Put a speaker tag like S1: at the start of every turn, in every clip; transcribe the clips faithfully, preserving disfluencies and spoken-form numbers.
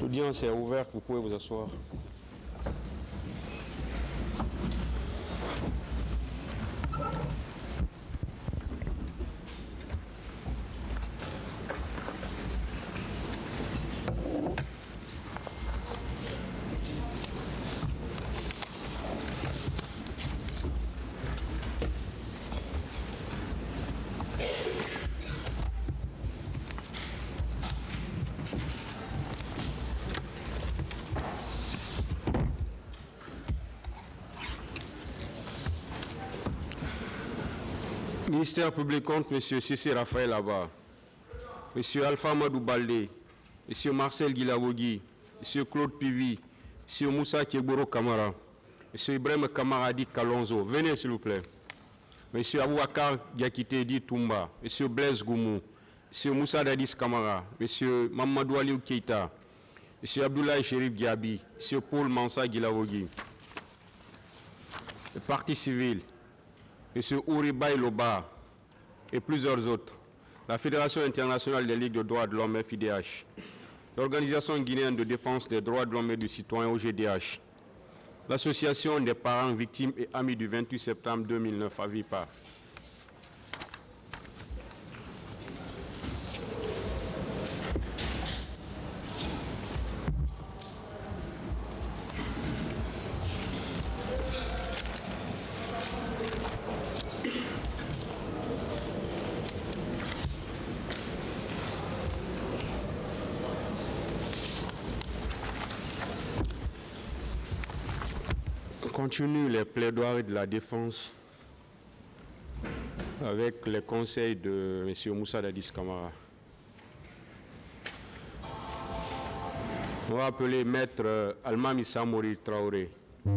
S1: L'audience est ouverte, vous pouvez vous asseoir. Ministère public contre M. Cissé Raphaël Abba, M. Alpha Madou Baldé, M. Marcel Guilawogui, M. Claude Pivi, M. Moussa Kieboro Kamara, M. Ibrahim Kamaradi Kalonzo, venez s'il vous plaît. M. Aboubakar Diakité Di Toumba, M. Blaise Goumou, M. Moussa Dadis Kamara, M. Mamadou Aliou Keita, M. Abdoulaye Chérif Diaby, M. Paul Mansa Guilawogui, le Parti civil, M. Ouribaï Loba et plusieurs autres, la Fédération internationale des ligues de droits de l'homme F I D H, l'Organisation guinéenne de défense des droits de l'homme et du citoyen O G D H, l'Association des parents victimes et amis du vingt-huit septembre deux mille neuf à Vipa. On continue les plaidoiries de la défense avec les conseils de M. Moussa Dadis Kamara. On va appeler Maître Almami Samori Traoré.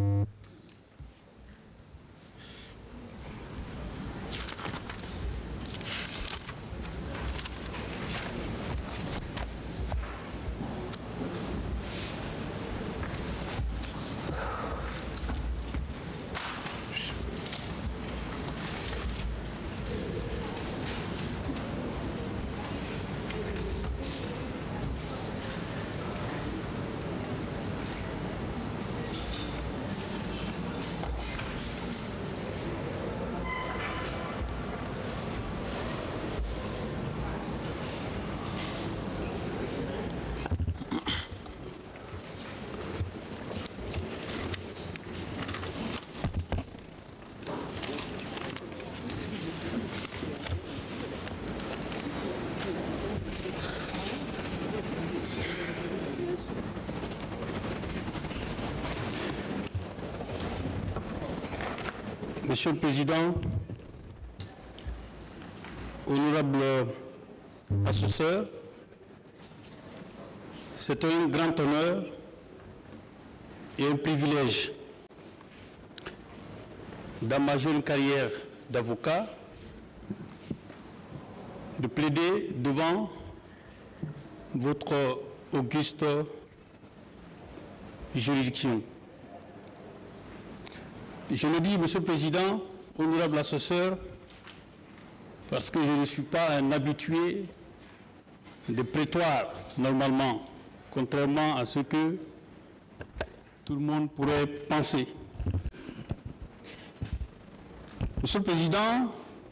S1: Monsieur le Président, honorable assesseur, c'est un grand honneur et un privilège dans ma jeune carrière d'avocat de plaider devant votre auguste juridiction. Je le dis, Monsieur le Président, honorable assesseur, parce que je ne suis pas un habitué de prétoire, normalement, contrairement à ce que tout le monde pourrait penser. Monsieur le Président,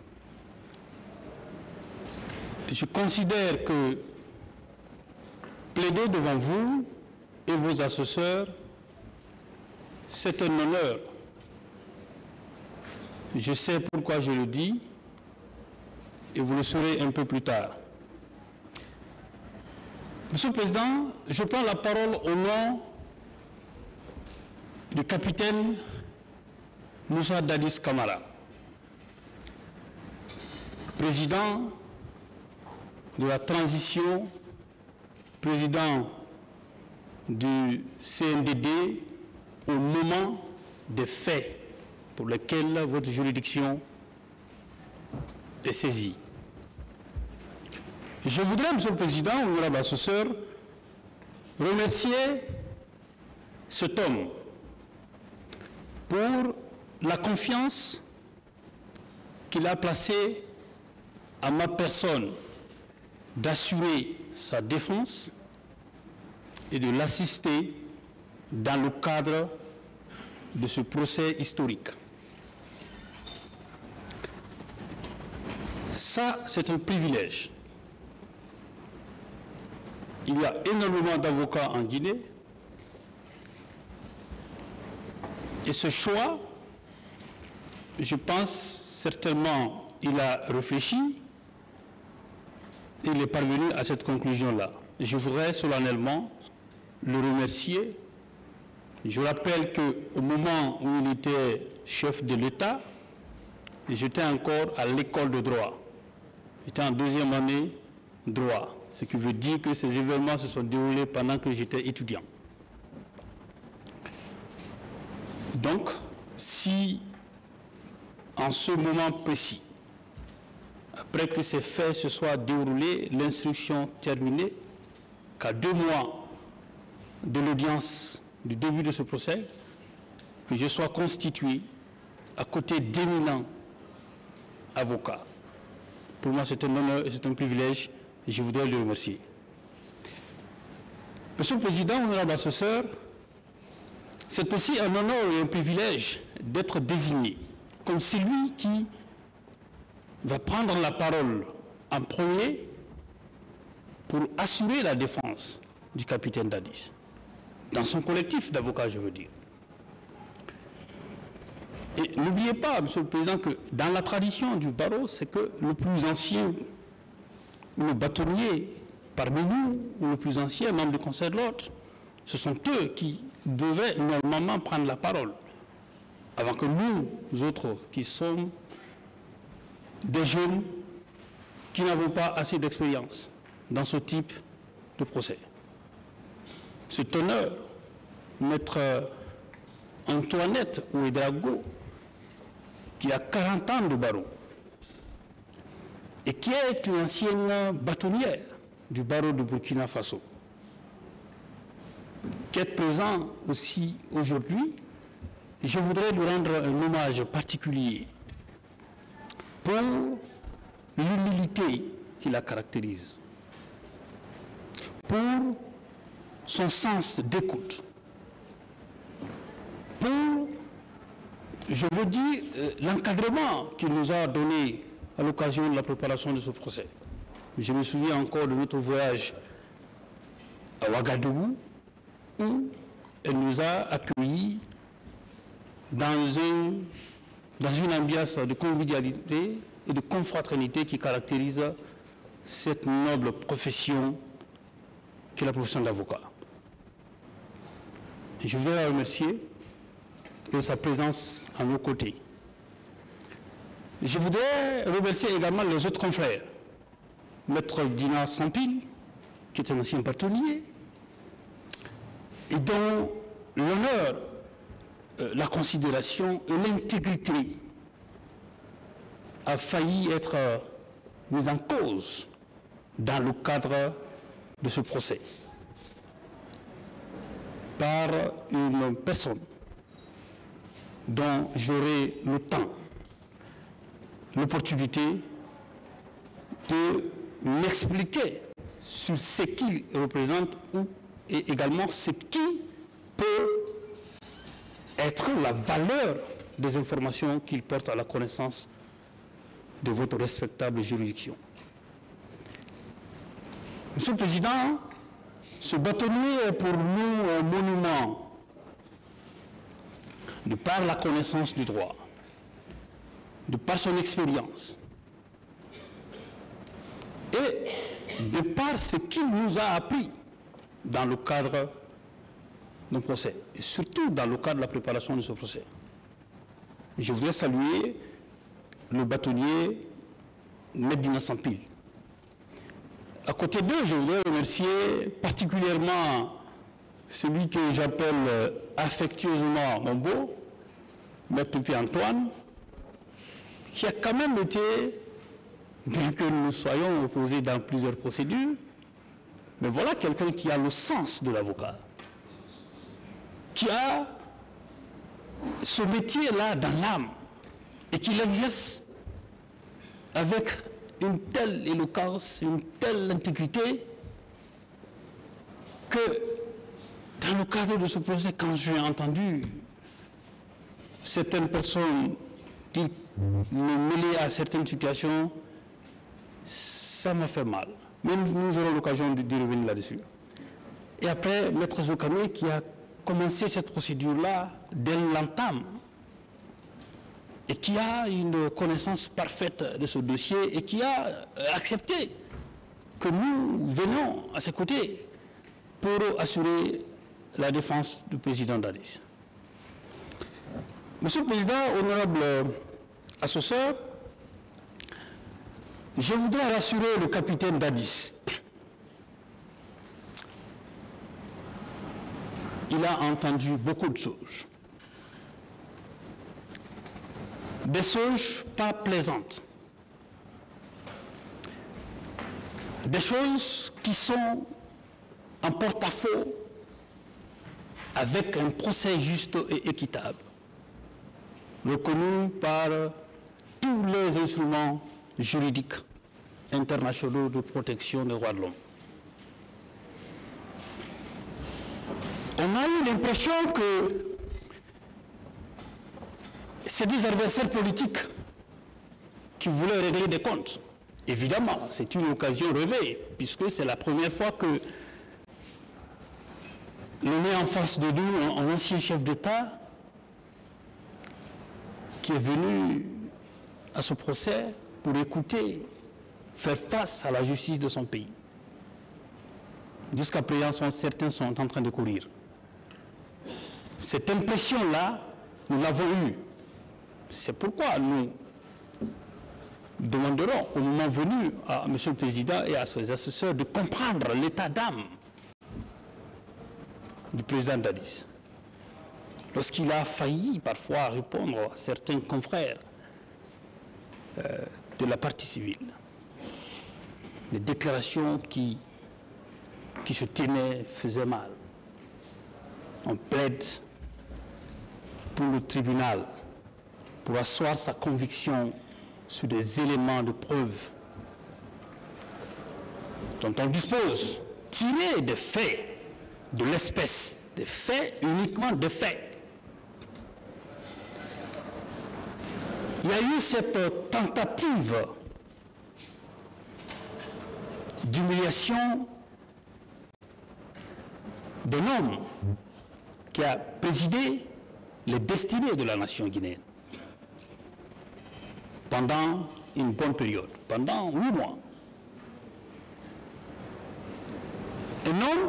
S1: je considère que plaider devant vous et vos assesseurs, c'est un honneur. Je sais pourquoi je le dis et vous le saurez un peu plus tard. Monsieur le Président, je prends la parole au nom du capitaine Moussa Dadis Kamara, président de la transition, président du C N D D au moment des faits pour lesquels votre juridiction est saisie. Je voudrais, Monsieur le Président, honorable assesseur, remercier cet homme pour la confiance qu'il a placée à ma personne d'assurer sa défense
S2: et de l'assister dans le cadre de ce procès historique. Ça, c'est un privilège. Il y a énormément d'avocats en Guinée et ce choix, je pense certainement, il a réfléchi et il est parvenu à cette conclusion-là. Je voudrais solennellement le remercier. Je rappelle qu'au moment où il était chef de l'État, j'étais encore à l'école de droit. J'étais en deuxième année droit, ce qui veut dire que ces événements se sont déroulés pendant que j'étais étudiant. Donc, si en ce moment précis, après que ces faits se soient déroulés, l'instruction terminée, qu'à deux mois de l'audience du début de ce procès, que je sois constitué à côté d'éminents avocats. Pour moi, c'est un honneur et c'est un privilège et je voudrais le remercier. Monsieur le Président, honorable assesseur, c'est aussi un honneur et un privilège d'être désigné comme celui qui va prendre la parole en premier pour assurer la défense du capitaine Dadis, dans son collectif d'avocats, je veux dire. Et n'oubliez pas, Monsieur le Président, que dans la tradition du barreau, c'est que le plus ancien, ou le bâtonnier parmi nous, ou le plus ancien membre du Conseil de l'Ordre, ce sont eux qui devaient normalement prendre la parole, avant que nous autres, qui sommes des jeunes, qui n'avons pas assez d'expérience dans ce type de procès. Cet honneur, Maître Antoinette Ouedraogo, qui a quarante ans de barreau et qui est une ancienne bâtonnière du barreau de Burkina Faso, qui est présent aussi aujourd'hui, je voudrais lui rendre un hommage particulier pour l'humilité qui la caractérise, pour son sens d'écoute, pour, je veux dire, euh, l'encadrement qu'il nous a donné à l'occasion de la préparation de ce procès. Je me souviens encore de notre voyage à Ouagadougou, où elle nous a accueillis dans, un, dans une ambiance de convivialité et de confraternité qui caractérise cette noble profession qui est la profession d'avocat. Je voudrais la remercier de sa présence à nos côtés. Je voudrais remercier également les autres confrères. Maître Dina Sampil, qui est un ancien bâtonnier, et dont l'honneur, euh, la considération et l'intégrité a failli être euh, mise en cause dans le cadre de ce procès par une personne dont j'aurai le temps, l'opportunité de m'expliquer sur ce qu'il représente ou, et également ce qui peut être la valeur des informations qu'il porte à la connaissance de votre respectable juridiction. Monsieur le Président, ce bâtonnier est pour nous un monument de par la connaissance du droit, de par son expérience et de par ce qu'il nous a appris dans le cadre d'un procès, et surtout dans le cadre de la préparation de ce procès. Je voudrais saluer le bâtonnier Medina Sampil. À côté d'eux, je voudrais remercier particulièrement celui que j'appelle affectueusement mon beau, Maître Pierre-Antoine, qui a quand même été, bien que nous soyons opposés dans plusieurs procédures, mais voilà quelqu'un qui a le sens de l'avocat, qui a ce métier-là dans l'âme et qui l'exerce avec une telle éloquence, une telle intégrité que Dans le cadre de ce procès, quand j'ai entendu certaines personnes dire, me mêler à certaines situations, ça m'a fait mal. Mais nous aurons l'occasion d'y revenir là-dessus. Et après, Maître Zokame qui a commencé cette procédure-là dès l'entame et qui a une connaissance parfaite de ce dossier et qui a accepté que nous venions à ses côtés pour assurer la défense du président Dadis. Monsieur le Président, honorable assesseur, je voudrais rassurer le capitaine Dadis. Il a entendu beaucoup de choses. Des choses pas plaisantes. Des choses qui sont en porte-à-faux avec un procès juste et équitable, reconnu par tous les instruments juridiques internationaux de protection des droits de l'homme. On a eu l'impression que c'est des adversaires politiques qui voulaient régler des comptes. Évidemment, c'est une occasion rêvée, puisque c'est la première fois que l'on met en face de nous un ancien chef d'État qui est venu à ce procès pour écouter, faire face à la justice de son pays. Jusqu'à présent, certains sont en train de courir. Cette impression-là, nous l'avons eue. C'est pourquoi nous demanderons au moment venu à M. le Président et à ses assesseurs de comprendre l'état d'âme du président Dadis. Lorsqu'il a failli parfois répondre à certains confrères euh, de la partie civile, les déclarations qui, qui se tenaient faisaient mal. On plaide pour le tribunal pour asseoir sa conviction sur des éléments de preuve dont on dispose, tirés des faits de l'espèce, des faits, uniquement des faits. Il y a eu cette tentative d'humiliation d'un homme qui a présidé les destinées de la nation guinéenne pendant une bonne période, pendant huit mois. Un homme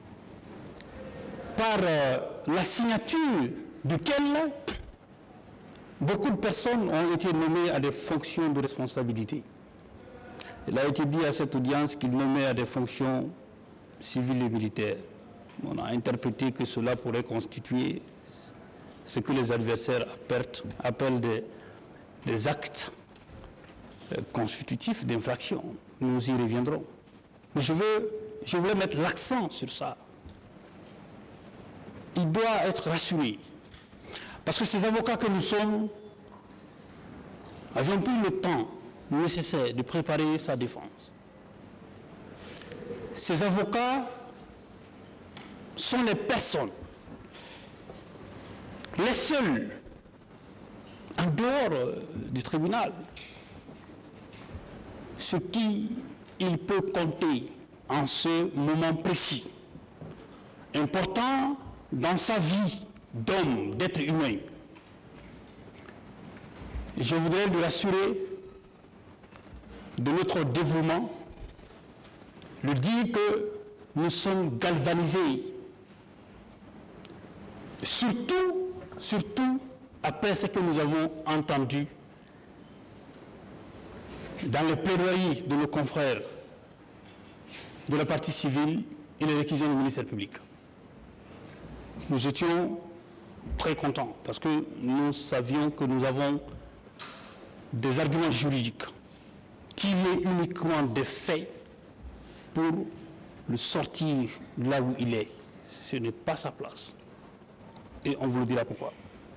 S2: par euh, la signature duquel beaucoup de personnes ont été nommées à des fonctions de responsabilité. Il a été dit à cette audience qu'il nommait à des fonctions civiles et militaires. On a interprété que cela pourrait constituer ce que les adversaires appellent des, des actes euh, constitutifs d'infraction. Nous y reviendrons. Mais je veux, je voulais mettre l'accent sur ça. Il doit être rassuré. Parce que ces avocats que nous sommes avions pris le temps nécessaire de préparer sa défense. Ces avocats sont les personnes, les seuls, en dehors du tribunal, sur qui il peut compter en ce moment précis, important dans sa vie d'homme, d'être humain. Je voudrais lui rassurer de notre dévouement, lui dire que nous sommes galvanisés, surtout, surtout après ce que nous avons entendu dans les plaidoyers de nos confrères de la partie civile et les réquisitions du ministère public. Nous étions très contents parce que nous savions que nous avons des arguments juridiques tirés uniquement des faits pour le sortir là où il est. Ce n'est pas sa place. Et on vous le dira pourquoi.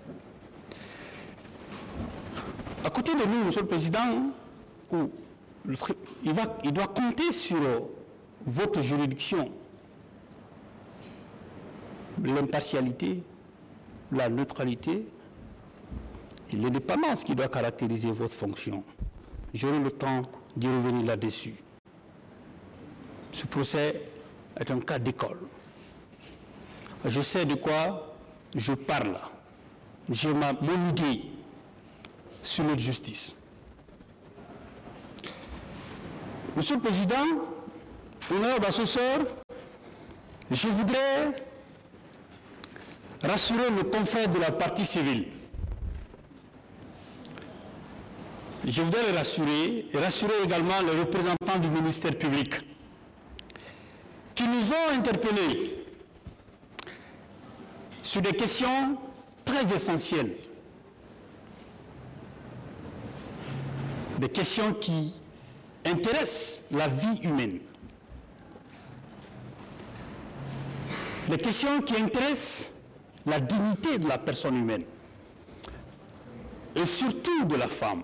S2: À côté de nous, Monsieur le Président, où le, il, va, il doit compter sur votre juridiction l'impartialité, la neutralité et l'indépendance qui doit caractériser votre fonction. J'aurai le temps d'y revenir là-dessus. Ce procès est un cas d'école. Je sais de quoi je parle. J'ai ma, mon idée sur notre justice. Monsieur le Président, honorable assesseur, je voudrais rassurer nos confrères de la partie civile. Je voudrais les rassurer et rassurer également les représentants du ministère public qui nous ont interpellés sur des questions très essentielles, des questions qui intéressent la vie humaine, des questions qui intéressent la dignité de la personne humaine et surtout de la femme.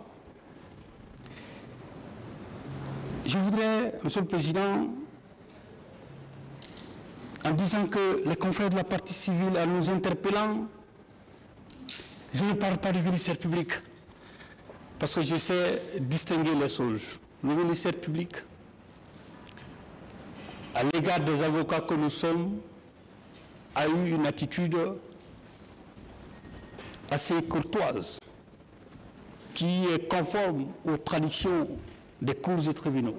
S2: Je voudrais, Monsieur le Président, en disant que les confrères de la partie civile, en nous interpellant, je ne parle pas du ministère public, parce que je sais distinguer les choses. Le ministère public, à l'égard des avocats que nous sommes, a eu une attitude assez courtoise, qui est conforme aux traditions des cours et tribunaux.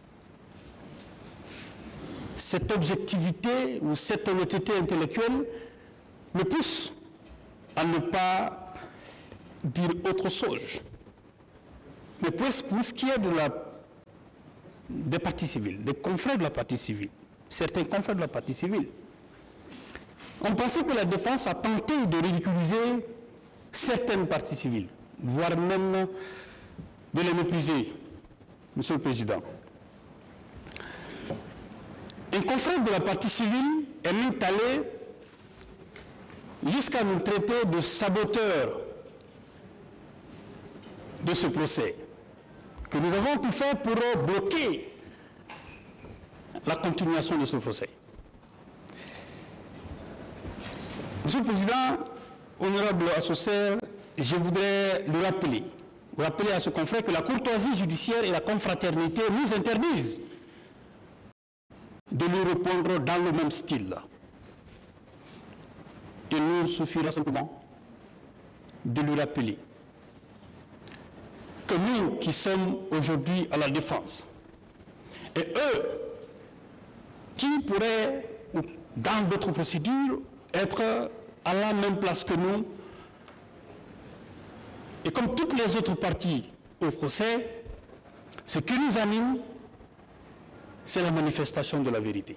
S2: Cette objectivité ou cette honnêteté intellectuelle me pousse à ne pas dire autre chose. Mais pour, pour ce qui est de la, des parties civiles, des confrères de la partie civile, certains confrères de la partie civile, on pensait que la défense a tenté de ridiculiser certaines parties civiles, voire même de les mépriser, Monsieur le Président. Un confrère de la partie civile est même allé jusqu'à nous traiter de saboteurs de ce procès, que nous avons tout fait pour bloquer la continuation de ce procès. Monsieur le Président, honorable associé, je voudrais lui rappeler, rappeler à ce confrère que la courtoisie judiciaire et la confraternité nous interdisent de lui répondre dans le même style. Il nous suffira simplement de lui rappeler que nous qui sommes aujourd'hui à la défense et eux qui pourraient, dans d'autres procédures, être à la même place que nous, et comme toutes les autres parties au procès, ce qui nous anime, c'est la manifestation de la vérité.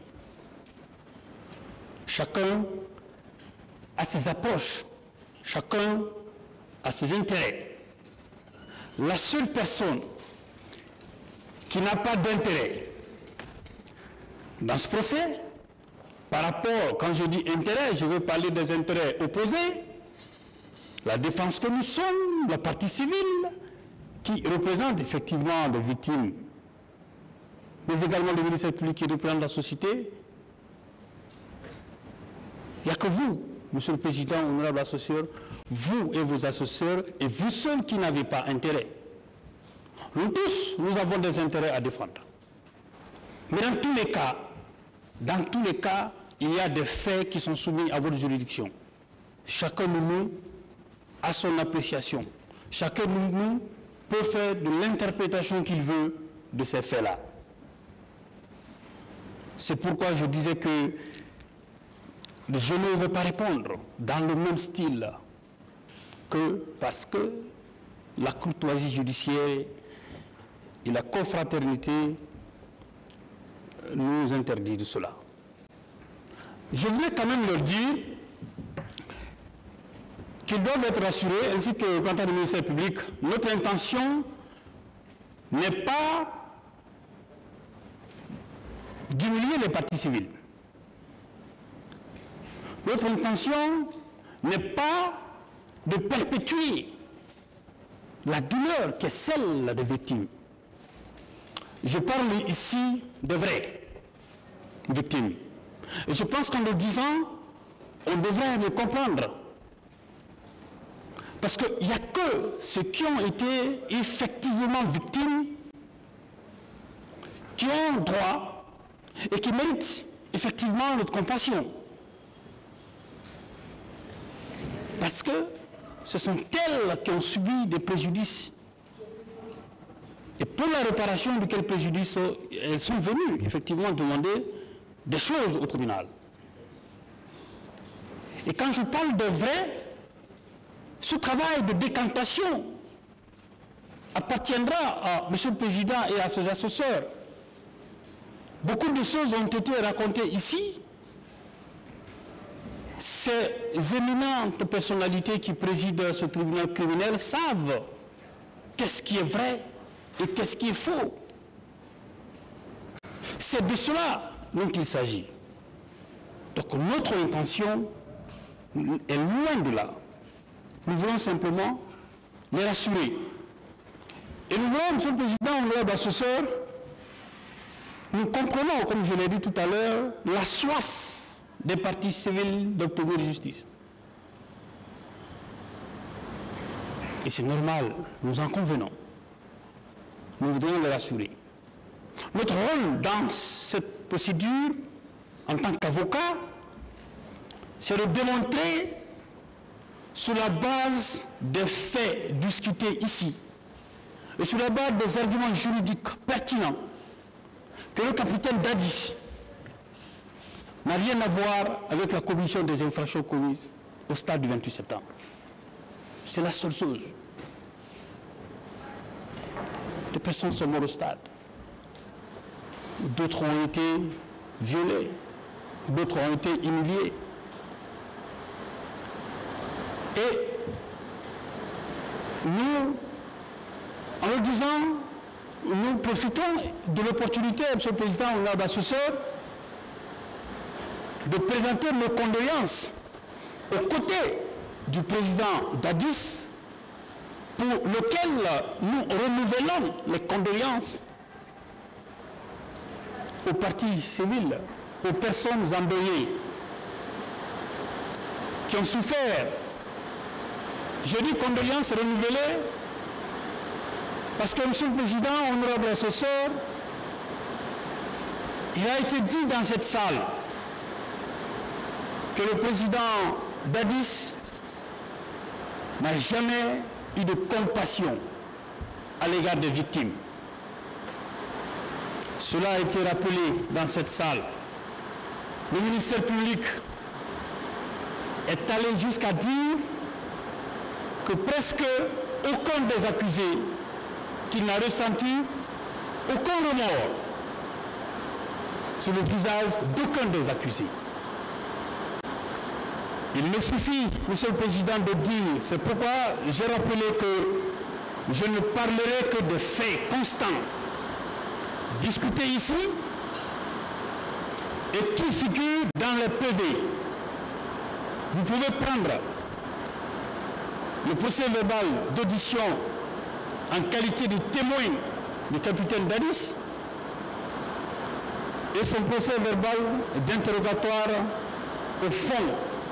S2: Chacun a ses approches, chacun a ses intérêts. La seule personne qui n'a pas d'intérêt dans ce procès, par rapport, quand je dis intérêt, je veux parler des intérêts opposés, la défense que nous sommes, la partie civile, qui représente effectivement les victimes, mais également le ministère public qui représente la société. Il n'y a que vous, Monsieur le Président, honorable assesseur, vous et vos assesseurs, et vous seuls qui n'avez pas intérêt. Nous tous, nous avons des intérêts à défendre. Mais dans tous les cas, dans tous les cas, il y a des faits qui sont soumis à votre juridiction. Chacun de nous a son appréciation. Chacun de nous peut faire de l'interprétation qu'il veut de ces faits-là. C'est pourquoi je disais que je ne veux pas répondre dans le même style que parce que la courtoisie judiciaire et la confraternité nous interdisent de cela. Je voulais quand même leur dire qu'ils doivent être rassurés, ainsi que quant au ministère public, notre intention n'est pas d'humilier les parties civiles. Notre intention n'est pas de perpétuer la douleur qui est celle des victimes. Je parle ici de vraies victimes. Et je pense qu'en le disant, on devrait le comprendre. Parce qu'il n'y a que ceux qui ont été effectivement victimes qui ont droit et qui méritent effectivement notre compassion. Parce que ce sont elles qui ont subi des préjudices. Et pour la réparation de quels préjudices, elles sont venues effectivement demander des choses au tribunal. Et quand je parle de vrai, ce travail de décantation appartiendra à M. le Président et à ses assesseurs. Beaucoup de choses ont été racontées ici. Ces éminentes personnalités qui président ce tribunal criminel savent qu'est-ce qui est vrai et qu'est-ce qui est faux. C'est de cela dont il s'agit. Donc notre intention est loin de là. Nous voulons simplement les rassurer. Et nous voulons, M. le Président, l'honorable assesseur, nous comprenons, comme je l'ai dit tout à l'heure, la soif des parties civiles d'obtenir justice. Et c'est normal, nous en convenons. Nous voudrions les rassurer. Notre rôle dans cette procédure, en tant qu'avocat, c'est de démontrer, sur la base des faits discutés ici, et sur la base des arguments juridiques pertinents, que le capitaine Dadis n'a rien à voir avec la commission des infractions commises au stade du vingt-huit septembre. C'est la seule chose. Des personnes sont mortes au stade. D'autres ont été violées. D'autres ont été humiliées. Et nous, en le disant, nous profitons de l'opportunité, M. le Président, honorable assesseur, de présenter nos condoléances aux côtés du président Dadis, pour lequel nous renouvelons les condoléances aux parties civiles, aux personnes endeuillées qui ont souffert. Je dis condoléances renouvelées parce que, M. le Président, honorable assesseur, il a été dit dans cette salle que le président Dadis n'a jamais eu de compassion à l'égard des victimes. Cela a été rappelé dans cette salle. Le ministère public est allé jusqu'à dire que presque aucun des accusés qu'il n'a ressenti aucun remords sur le visage d'aucun des accusés. Il me suffit, Monsieur le Président, de dire, c'est pourquoi j'ai rappelé que je ne parlerai que de faits constants discutés ici et qui figurent dans les P V. Vous pouvez prendre le procès verbal d'audition en qualité de témoin du capitaine Dadis et son procès verbal d'interrogatoire au fond.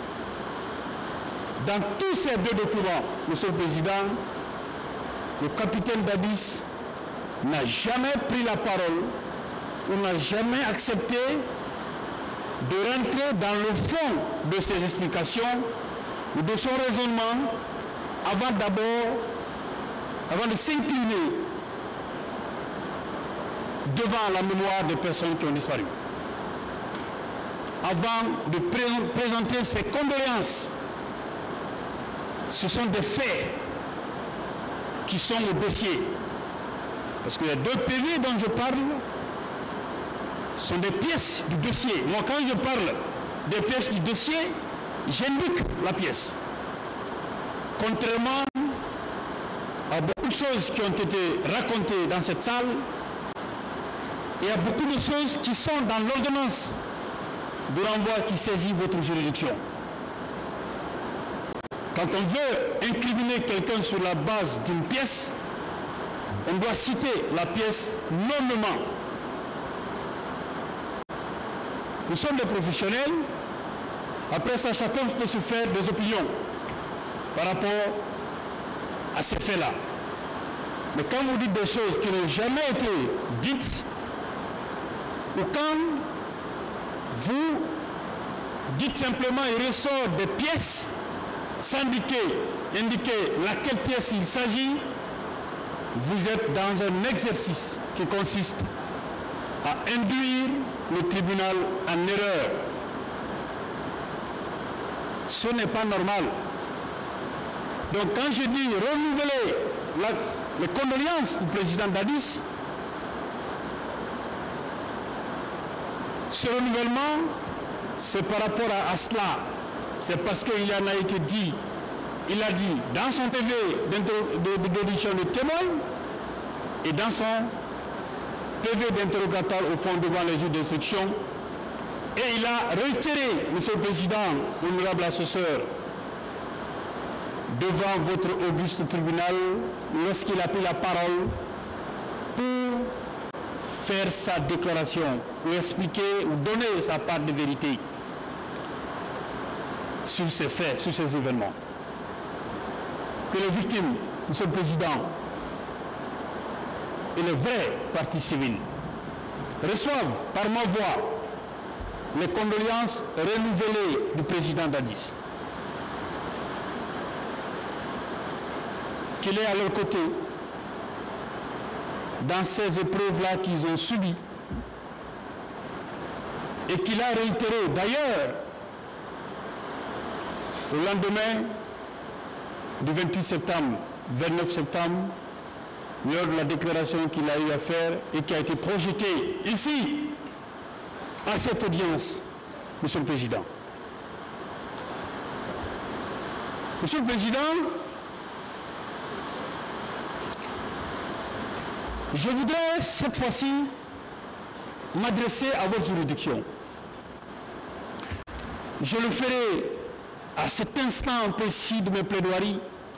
S2: Dans tous ces deux documents, Monsieur le Président, le capitaine Dadis n'a jamais pris la parole ou n'a jamais accepté de rentrer dans le fond de ses explications ou de son raisonnement avant d'abord, avant de s'incliner devant la mémoire des personnes qui ont disparu, avant de pré présenter ses condoléances. Ce sont des faits qui sont au dossier. Parce qu'il y a deux P V dont je parle, sont des pièces du dossier. Moi, quand je parle des pièces du dossier, j'indique la pièce. Contrairement à beaucoup de choses qui ont été racontées dans cette salle, et à beaucoup de choses qui sont dans l'ordonnance de renvoi qui saisit votre juridiction. Quand on veut incriminer quelqu'un sur la base d'une pièce, on doit citer la pièce nommément. Nous sommes des professionnels Après ça, chacun peut se faire des opinions par rapport à ces faits-là. Mais quand vous dites des choses qui n'ont jamais été dites, ou quand vous dites simplement, il ressort des pièces sans indiquer, indiquer laquelle pièce il s'agit, vous êtes dans un exercice qui consiste à induire le tribunal en erreur. Ce n'est pas normal. Donc quand je dis renouveler la, les condoléances du président Dadis, ce renouvellement, c'est par rapport à, à cela. C'est parce qu'il y en a été dit, il a dit dans son P V d'audition de témoin et dans son P V d'interrogatoire au fond devant les juges d'instruction. Et il a retiré, Monsieur le Président, honorable assesseur, devant votre auguste tribunal, lorsqu'il a pris la parole pour faire sa déclaration, ou expliquer, ou donner sa part de vérité sur ces faits, sur ces événements. Que les victimes, Monsieur le Président, et les vrais partis civils reçoivent par ma voix les condoléances renouvelées du président Dadis. Qu'il est à leur côté dans ces épreuves-là qu'ils ont subies et qu'il a réitéré d'ailleurs au lendemain du vingt-huit septembre, vingt-neuf septembre, lors de la déclaration qu'il a eu à faire et qui a été projetée ici, à cette audience, Monsieur le Président. Monsieur le Président, je voudrais cette fois-ci m'adresser à votre juridiction. Je le ferai à cet instant précis de mes plaidoiries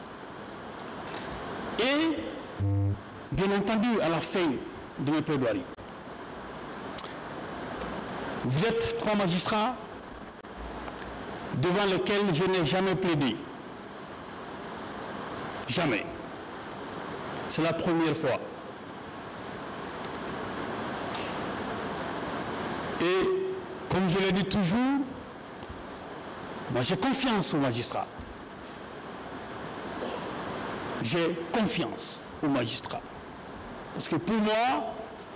S2: et, bien entendu, à la fin de mes plaidoiries. Vous êtes trois magistrats devant lesquels je n'ai jamais plaidé. Jamais. C'est la première fois. Et comme je l'ai dit toujours, moi j'ai confiance aux magistrats. J'ai confiance aux magistrats. Parce que pour moi,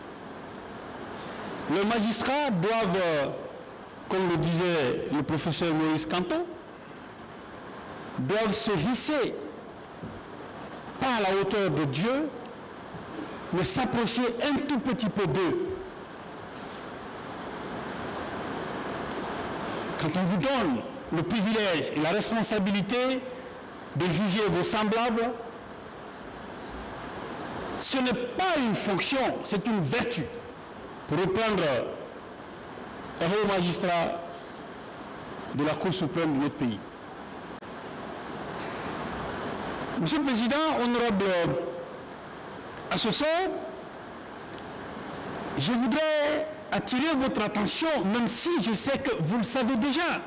S2: les magistrats doivent, comme le disait le professeur Maurice Canton, doivent se hisser, pas à la hauteur de Dieu, mais s'approcher un tout petit peu d'eux. Quand on vous donne le privilège et la responsabilité de juger vos semblables, ce n'est pas une fonction, c'est une vertu. Pour reprendre un haut magistrat de la Cour suprême de notre pays. Monsieur le Président, honorable assesseur, je voudrais attirer votre attention, même si je sais que vous le savez déjà,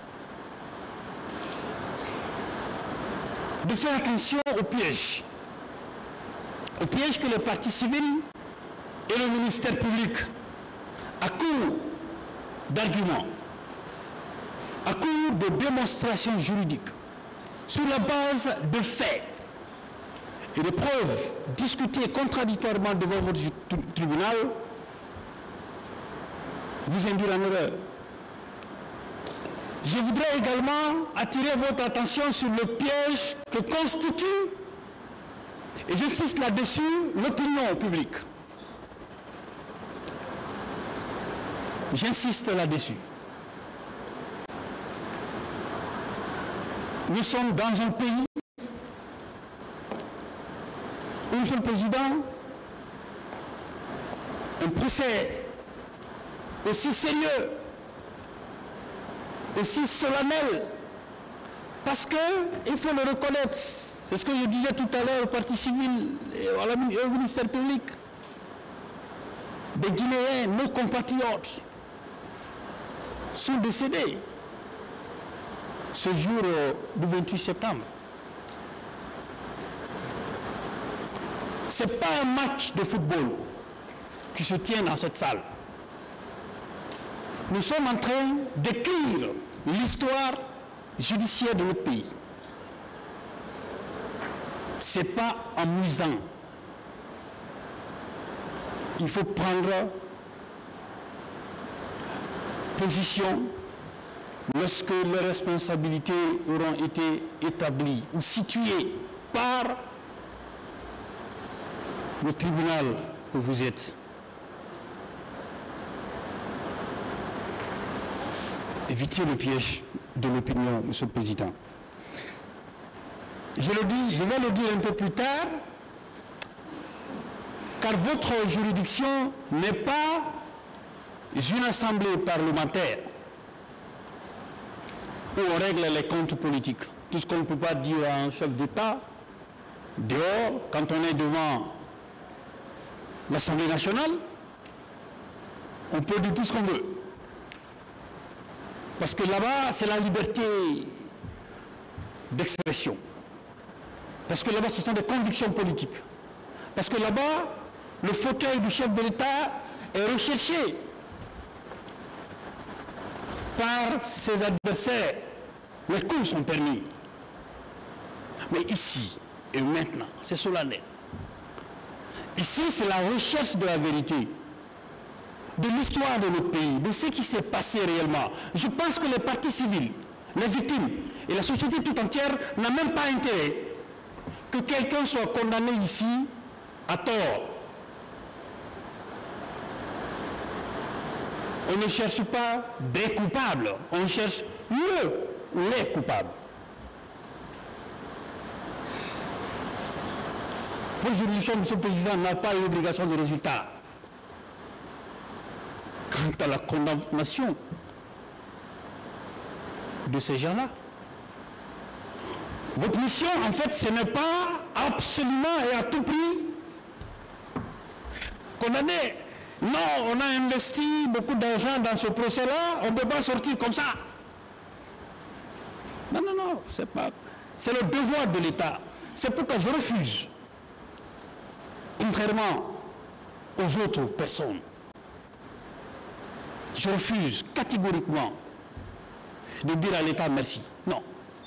S2: de faire attention aux pièges. Aux pièges que les partis civils et le ministère public, à court d'arguments, à court de démonstrations juridiques, sur la base de faits et de preuves discutées contradictoirement devant votre tribunal, vous induire en erreur. Je voudrais également attirer votre attention sur le piège que constitue, et j'insiste là-dessus, l'opinion publique. J'insiste là-dessus. Nous sommes dans un pays où, Monsieur le Président, un procès aussi sérieux, aussi solennel, parce que, il faut le reconnaître, c'est ce que je disais tout à l'heure au Parti civil et au ministère public, des Guinéens, nos compatriotes, sont décédés ce jour euh, du vingt-huit septembre. Ce n'est pas un match de football qui se tient dans cette salle. Nous sommes en train d'écrire l'histoire judiciaire de notre pays. Ce n'est pas amusant. Il faut prendre position lorsque les responsabilités auront été établies ou situées par le tribunal que vous êtes. Évitez le piège de l'opinion, Monsieur le Président. Je le dis, je vais le dire un peu plus tard, car votre juridiction n'est pas une assemblée parlementaire où on règle les comptes politiques. Tout ce qu'on ne peut pas dire à un chef d'État, dehors, quand on est devant l'Assemblée nationale, on peut dire tout ce qu'on veut. Parce que là-bas, c'est la liberté d'expression. Parce que là-bas, ce sont des convictions politiques. Parce que là-bas, le fauteuil du chef de l'État est recherché par ses adversaires. Les coups sont permis. Mais ici et maintenant, c'est solennel. Ici, c'est la recherche de la vérité, de l'histoire de notre pays, de ce qui s'est passé réellement. Je pense que les partis civils, les victimes et la société tout entière n'ont même pas intérêt que quelqu'un soit condamné ici à tort. On ne cherche pas des coupables, on cherche le ou les coupables. Votre juridiction, Monsieur le Président, n'a pas une obligation de résultat. Quant à la condamnation de ces gens-là, votre mission, en fait, ce n'est pas absolument et à tout prix condamner. Non, on a investi beaucoup d'argent dans ce procès-là, on ne peut pas sortir comme ça. Non, non, non, c'est pas. C'est le devoir de l'État. C'est pourquoi je refuse, contrairement aux autres personnes, je refuse catégoriquement de dire à l'État merci. Non.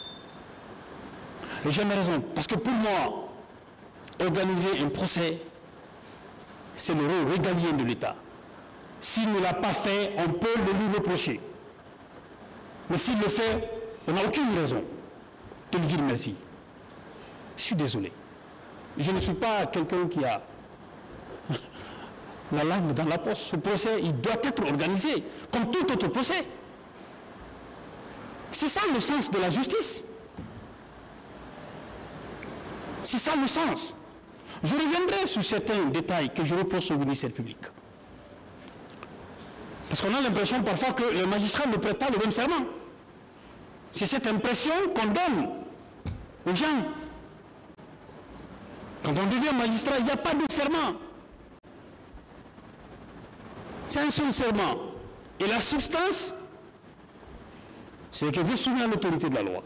S2: Et j'ai raison, parce que pour moi, organiser un procès, c'est le rôle régalien de l'État. S'il ne l'a pas fait, on peut le lui reprocher. Mais s'il le fait, on n'a aucune raison de lui dire merci. Je suis désolé. Je ne suis pas quelqu'un qui a la langue dans la poche. Ce procès, il doit être organisé, comme tout autre procès. C'est ça le sens de la justice. C'est ça le sens. Je reviendrai sur certains détails que je reproche au ministère public. Parce qu'on a l'impression parfois que les magistrats ne prêtent pas le même serment. C'est cette impression qu'on donne aux gens. Quand on devient magistrat, il n'y a pas de serment. C'est un seul serment. Et la substance, c'est que vous soumettez à l'autorité de la loi.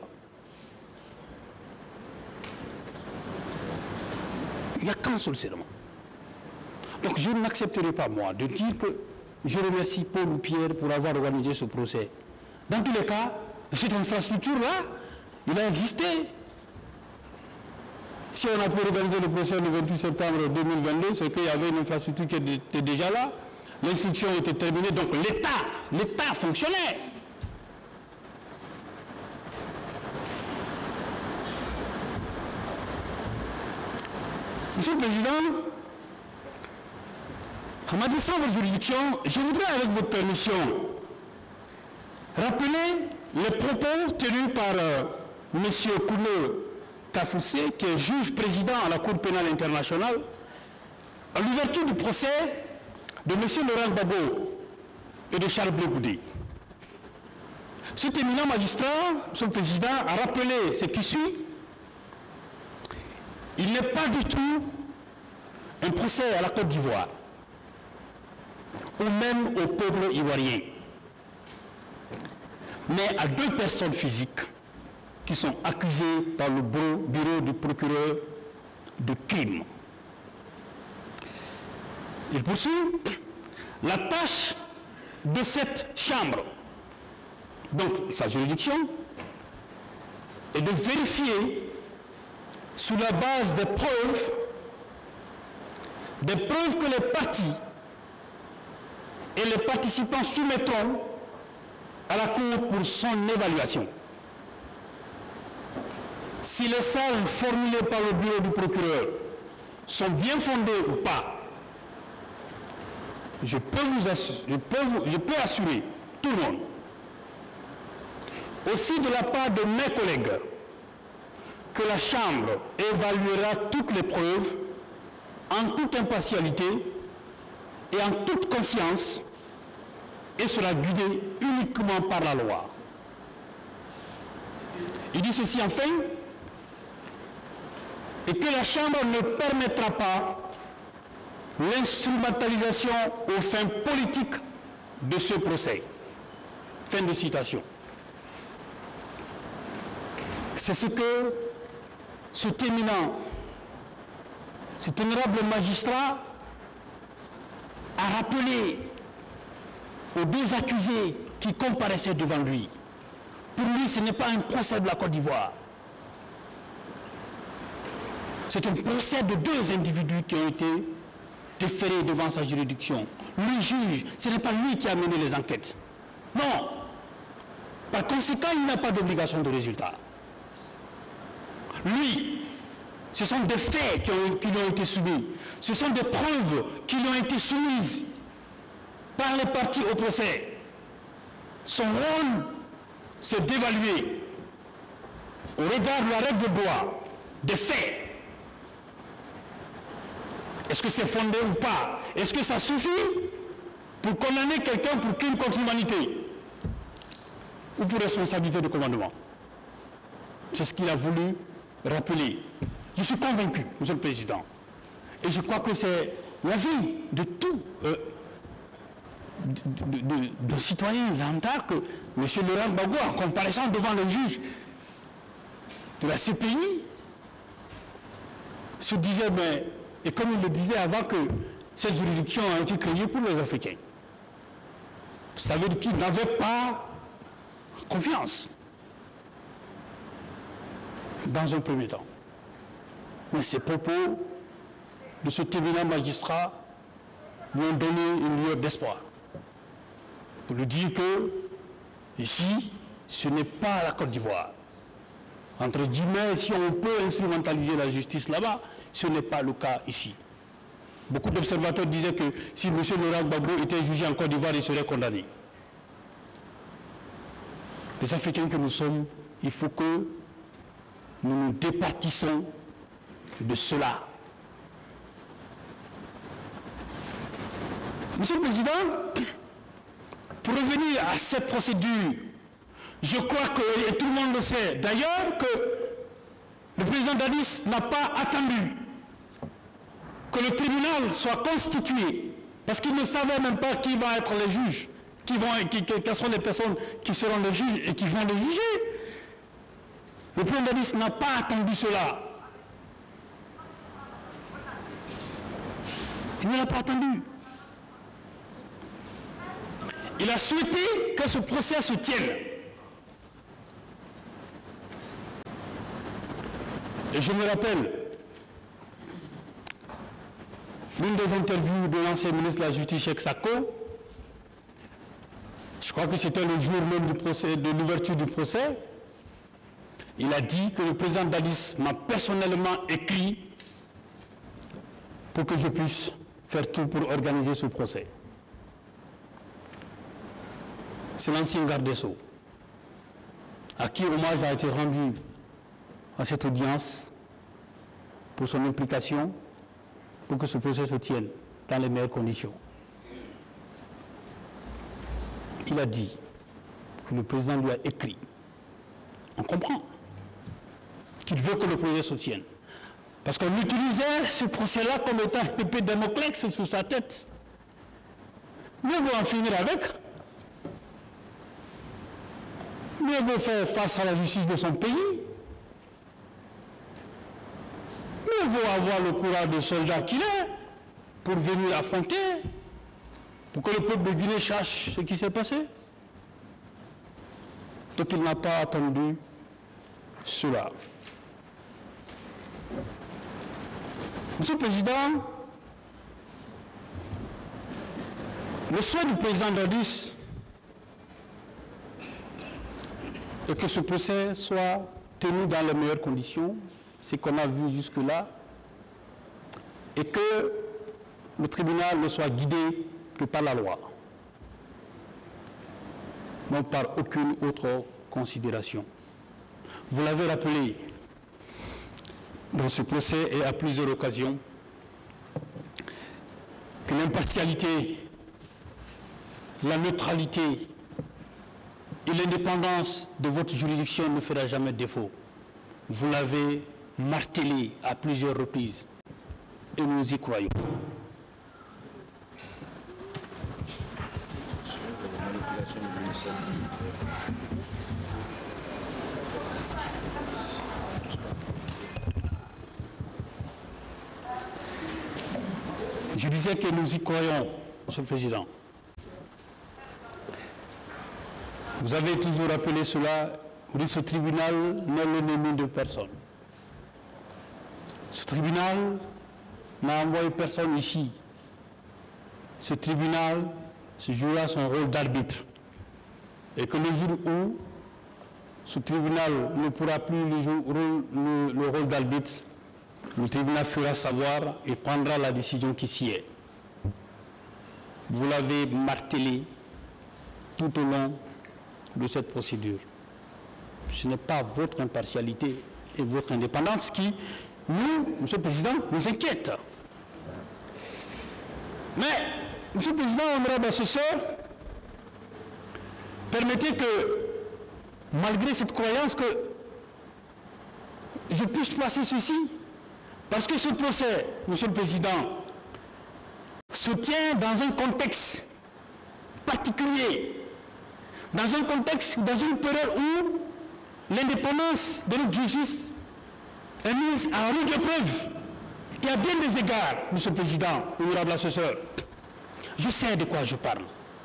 S2: Il n'y a qu'un seul serment. Donc je n'accepterai pas, moi, de dire que je remercie Paul ou Pierre pour avoir organisé ce procès. Dans tous les cas, cette infrastructure-là, il a existé. Si on a pu organiser le procès le vingt-huit septembre deux mille vingt-deux, c'est qu'il y avait une infrastructure qui était déjà là. L'instruction était terminée, donc l'État, l'État fonctionnait. Monsieur le Président, en m'adressant à votre juridiction, je voudrais, avec votre permission, rappeler les propos tenus par euh, M. Koulé Kafoussé, qui est juge président à la Cour pénale internationale, à l'ouverture du procès de M. Laurent Gbagbo et de Charles Blé Goudé. Cet éminent magistrat, M. le Président, a rappelé ce qui suit. Il n'est pas du tout un procès à la Côte d'Ivoire, ou même au peuple ivoirien, mais à deux personnes physiques qui sont accusés par le bureau du procureur de crime. Il poursuit. La tâche de cette chambre, donc sa juridiction, est de vérifier sur la base des preuves, des preuves que les parties et les participants soumettront à la Cour pour son évaluation. Si les salles formulées par le bureau du procureur sont bien fondées ou pas, je peux, vous assurer, je, peux vous, je peux assurer tout le monde, aussi de la part de mes collègues, que la Chambre évaluera toutes les preuves en toute impartialité et en toute conscience et sera guidée uniquement par la loi. Il dit ceci enfin, et que la Chambre ne permettra pas l'instrumentalisation aux fins politiques de ce procès. Fin de citation. C'est ce que cet éminent, cet honorable magistrat a rappelé aux deux accusés qui comparaissaient devant lui. Pour lui, ce n'est pas un procès de la Côte d'Ivoire. C'est un procès de deux individus qui ont été déférés devant sa juridiction. Le juge, ce n'est pas lui qui a mené les enquêtes. Non. Par conséquent, il n'a pas d'obligation de résultat. Lui, ce sont des faits qui, ont, qui lui ont été soumis. Ce sont des preuves qui lui ont été soumises par les parties au procès. Son rôle, c'est d'évaluer, au regard de la règle de droit, des faits. Est-ce que c'est fondé ou pas? Est-ce que ça suffit pour condamner quelqu'un pour crime contre l'humanité ou pour responsabilité de commandement? C'est ce qu'il a voulu rappeler. Je suis convaincu, Monsieur le Président, et je crois que c'est l'avis de tout euh, de, de, de, de citoyens lambda que M. Laurent Gbagbo, en comparaissant devant le juge de la C P I, se disait, mais, et comme il le disait avant, que cette juridiction a été créée pour les Africains. Ça veut dire qu'ils n'avaient pas confiance dans un premier temps. Mais ces propos de ce éminent magistrat lui ont donné une lueur d'espoir. Pour lui dire que, ici, ce n'est pas la Côte d'Ivoire. Entre guillemets, si on peut instrumentaliser la justice là-bas, ce n'est pas le cas ici. Beaucoup d'observateurs disaient que si M. Laurent Gbagbo était jugé en Côte d'Ivoire, il serait condamné. Les Africains que nous sommes, il faut que nous nous départissons de cela. Monsieur le Président, pour revenir à cette procédure, je crois que, et tout le monde le sait d'ailleurs, que le président Dadis n'a pas attendu que le tribunal soit constitué, parce qu'il ne savait même pas qui va être les juges, qui vont, qui, quelles sont les personnes qui seront les juges et qui vont les juger. Le président Dadis n'a pas attendu cela. Il ne l'a pas attendu. Il a souhaité que ce procès se tienne. Et je me rappelle l'une des interviews de l'ancien ministre de la Justice, Cheikh Sako. Je crois que c'était le jour même du procès, de l'ouverture du procès. Il a dit que le président Dadis m'a personnellement écrit pour que je puisse faire tout pour organiser ce procès. C'est l'ancien garde des Sceaux, à qui hommage a été rendu à cette audience pour son implication, pour que ce procès se tienne dans les meilleures conditions. Il a dit que le président lui a écrit. On comprend qu'il veut que le procès se tienne. Parce qu'on utilisait ce procès-là comme étant une épée de Damoclès sous sa tête. Mieux vaut en finir avec. mieux vaut faire face à la justice de son pays. Mieux vaut avoir le courage de soldat qu'il est pour venir affronter, pour que le peuple de Guinée sache ce qui s'est passé. Donc il n'a pas attendu cela. Monsieur le Président, le souhait du président Dadis est que ce procès soit tenu dans les meilleures conditions, ce qu'on a vu jusque-là, et que le tribunal ne soit guidé que par la loi, non par aucune autre considération. Vous l'avez rappelé dans ce procès et à plusieurs occasions, que l'impartialité, la neutralité et l'indépendance de votre juridiction ne fera jamais défaut. Vous l'avez martelé à plusieurs reprises et nous y croyons. Je disais que nous y croyons, Monsieur le Président. Vous avez toujours rappelé cela, vous dites ce tribunal n'est l'ennemi de personne. Ce tribunal n'a envoyé personne ici. Ce tribunal se jouera son rôle d'arbitre. Et que le jour où ce tribunal ne pourra plus le, jour, le, le rôle d'arbitre, le tribunal fera savoir et prendra la décision qui s'y est. Vous l'avez martelé tout au long de cette procédure. Ce n'est pas votre impartialité et votre indépendance qui, nous, Monsieur le Président, nous inquiète. Mais, Monsieur le Président, honorable assesseur, permettez que, malgré cette croyance, que je puisse placer ceci, parce que ce procès, Monsieur le Président, se tient dans un contexte particulier, dans un contexte, dans une période où l'indépendance de notre justice est mise en rude épreuve. Et à bien des égards, Monsieur le Président, honorable assesseur, je sais de quoi je parle.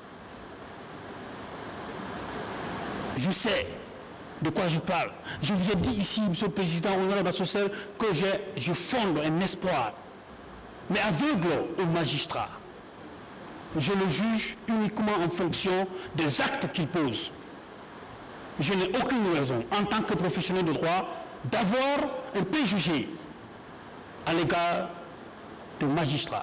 S2: Je sais de quoi je parle. Je vous ai dit ici, Monsieur le Président, honorable assesseur, que je fonde un espoir, mais aveugle aux magistrats. Je le juge uniquement en fonction des actes qu'il pose. Je n'ai aucune raison, en tant que professionnel de droit, d'avoir un préjugé à l'égard de magistrats.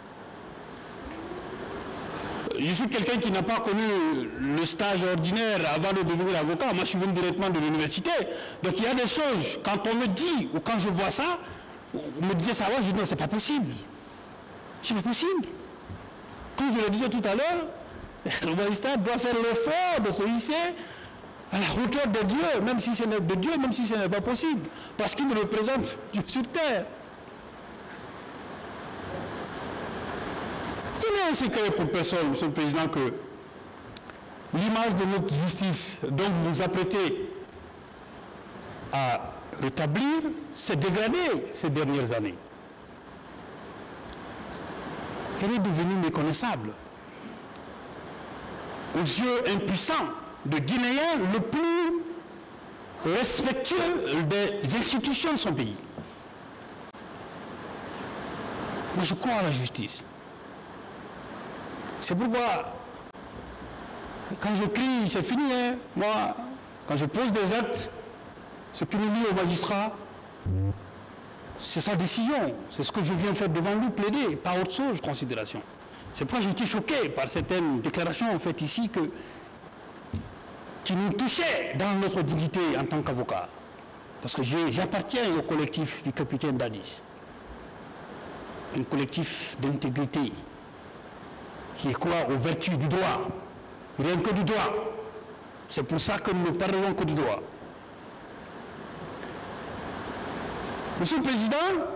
S2: Je suis quelqu'un qui n'a pas connu le stage ordinaire avant de devenir avocat. Moi, je suis venu directement de l'université. Donc, il y a des choses, quand on me dit, ou quand je vois ça, on me disait ça, ouais, je dis non, c'est pas possible. C'est pas possible. Comme je le disais tout à l'heure, le magistrat doit faire l'effort de se hisser à la hauteur de Dieu, même si ce n'est de Dieu, même si ce n'est pas possible, parce qu'il représente Dieu sur terre. Il n'est un secret pour personne, Monsieur le Président, que l'image de notre justice dont vous vous apprêtez à rétablir s'est dégradée ces dernières années. Elle est devenue méconnaissable aux yeux impuissants de Guinéens le plus respectueux des institutions de son pays. Moi, je crois à la justice. C'est pourquoi, quand je crie, c'est fini, hein. Moi, quand je pose des actes, ce qui nous lie au magistrat, c'est sa décision. C'est ce que je viens faire devant lui, plaider, pas autre chose, considération. C'est pourquoi j'ai été choqué par certaines déclarations faites ici que, qui nous touchaient dans notre dignité en tant qu'avocat. Parce que j'appartiens au collectif du capitaine Dadis. Un collectif d'intégrité qui croit aux vertus du droit. Rien que du droit. C'est pour ça que nous ne parlerons que du droit. Monsieur le Président,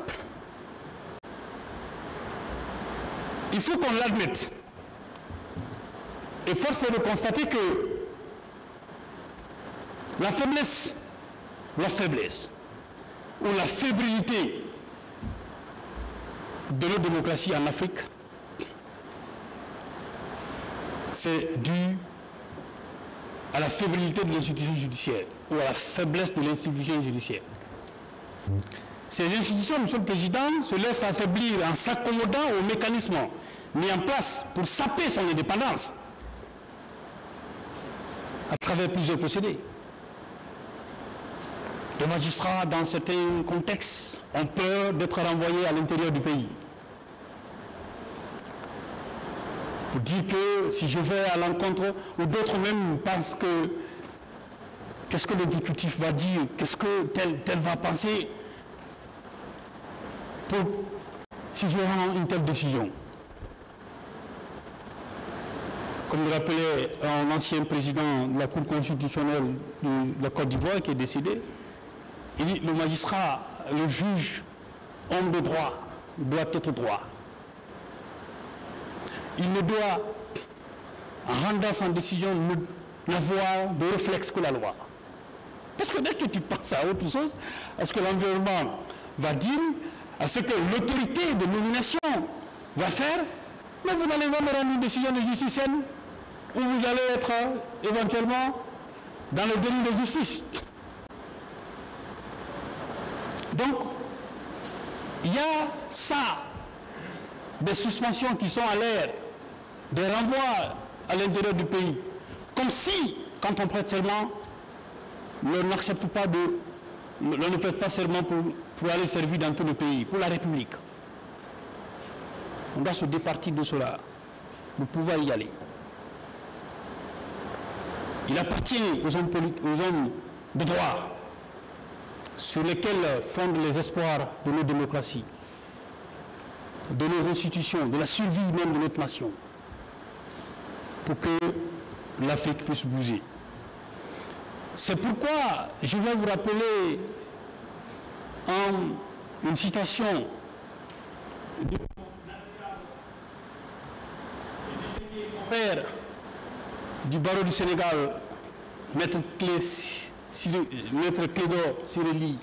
S2: il faut qu'on l'admette. Et force est de constater que La faiblesse, la faiblesse, ou la fébrilité de nos démocraties en Afrique, c'est dû à la fébrilité de l'institution judiciaire ou à la faiblesse de l'institution judiciaire. Ces institutions, Monsieur le Président, se laissent affaiblir en s'accommodant aux mécanismes mis en place pour saper son indépendance à travers plusieurs procédés. Les magistrats, dans certains contextes, ont peur d'être renvoyés à l'intérieur du pays. Pour dire que si je vais à l'encontre, ou d'autres même pensent que qu'est-ce que l'exécutif va dire, qu'est-ce que tel, tel va penser pour, si je rends une telle décision. Comme le rappelait un ancien président de la Cour constitutionnelle de la Côte d'Ivoire qui est décédé, il dit le magistrat, le juge, homme de droit, doit être droit. Il ne doit, en rendant sa décision, n'avoir de réflexe que la loi. Parce que dès que tu penses à autre chose, à ce que l'environnement va dire, à ce que l'autorité de nomination va faire, mais vous n'allez jamais rendre une décision de justicienne où vous allez être éventuellement dans le délit de justice. Donc, il y a ça, des suspensions qui sont à l'air, des renvois à l'intérieur du pays, comme si, quand on prête serment, l'on n'accepte pas de, l'on ne prête pas serment pour, pour aller servir dans tout le pays, pour la République. On doit se départir de cela, pour pouvoir y aller. Il appartient aux hommes, aux hommes de droit, sur lesquels fondent les espoirs de nos démocraties, de nos institutions, de la survie même de notre nation, pour que l'Afrique puisse bouger. C'est pourquoi je vais vous rappeler en, une citation du père du barreau du Sénégal, Maître Clédor Ciré-Ly,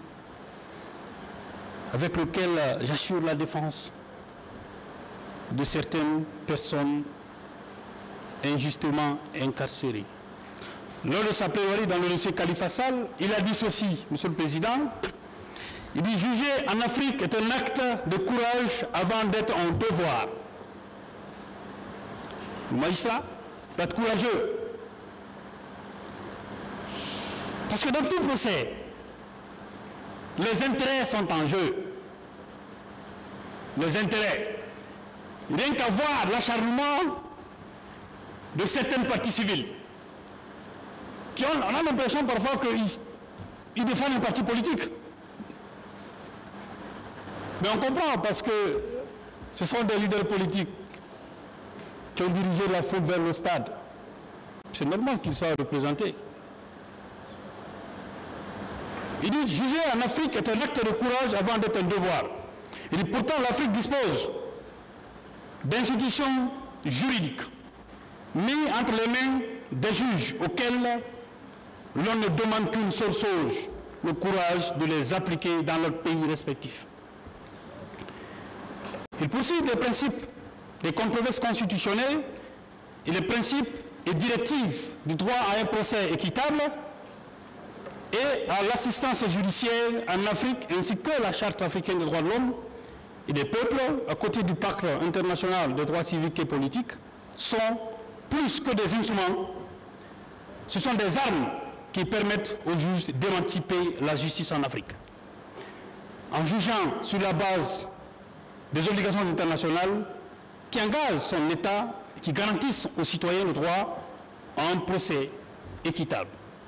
S2: avec lequel j'assure la défense de certaines personnes injustement incarcérées. Lors de sa plaidoirie dans le dossier Khalifa Sall, il a dit ceci, Monsieur le Président, il dit « Juger en Afrique est un acte de courage avant d'être un devoir. » Le magistrat doit être courageux. Parce que dans tout procès, les intérêts sont en jeu. Les intérêts. Rien qu'à voir l'acharnement de certaines parties civiles, qui ont, on a l'impression parfois qu'ils ils défendent un parti politique. Mais on comprend parce que ce sont des leaders politiques qui ont dirigé la foule vers le stade. C'est normal qu'ils soient représentés. Il dit, juger en Afrique est un acte de courage avant d'être un devoir. Il dit, pourtant l'Afrique dispose d'institutions juridiques mises entre les mains des juges auxquels l'on ne demande qu'une seule chose, le courage de les appliquer dans leurs pays respectifs. Il poursuit les principes des controverses constitutionnelles et les principes et directives du droit à un procès équitable et à l'assistance judiciaire en Afrique, ainsi que la Charte africaine des droits de l'homme et des peuples, à côté du Pacte international des droits civiques et politiques, sont plus que des instruments, ce sont des armes qui permettent aux juges d'émanciper la justice en Afrique. En jugeant sur la base des obligations internationales qui engagent son État, qui garantissent aux citoyens le droit à un procès équitable.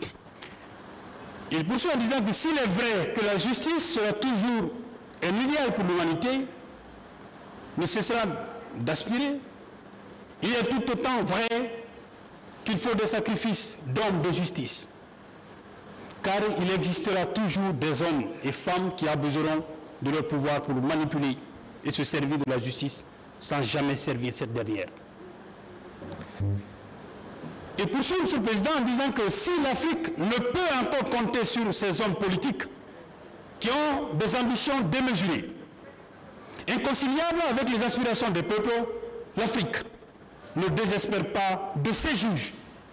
S2: Il poursuit en disant que s'il est vrai que la justice sera toujours un idéal pour l'humanité, ne cessera d'aspirer, il est tout autant vrai qu'il faut des sacrifices d'hommes de justice. Car il existera toujours des hommes et femmes qui abuseront de leur pouvoir pour manipuler et se servir de la justice sans jamais servir cette dernière. Et poursuit M. le Président en disant que si l'Afrique ne peut encore compter sur ces hommes politiques qui ont des ambitions démesurées, inconciliables avec les aspirations des peuples, l'Afrique ne désespère pas de ses juges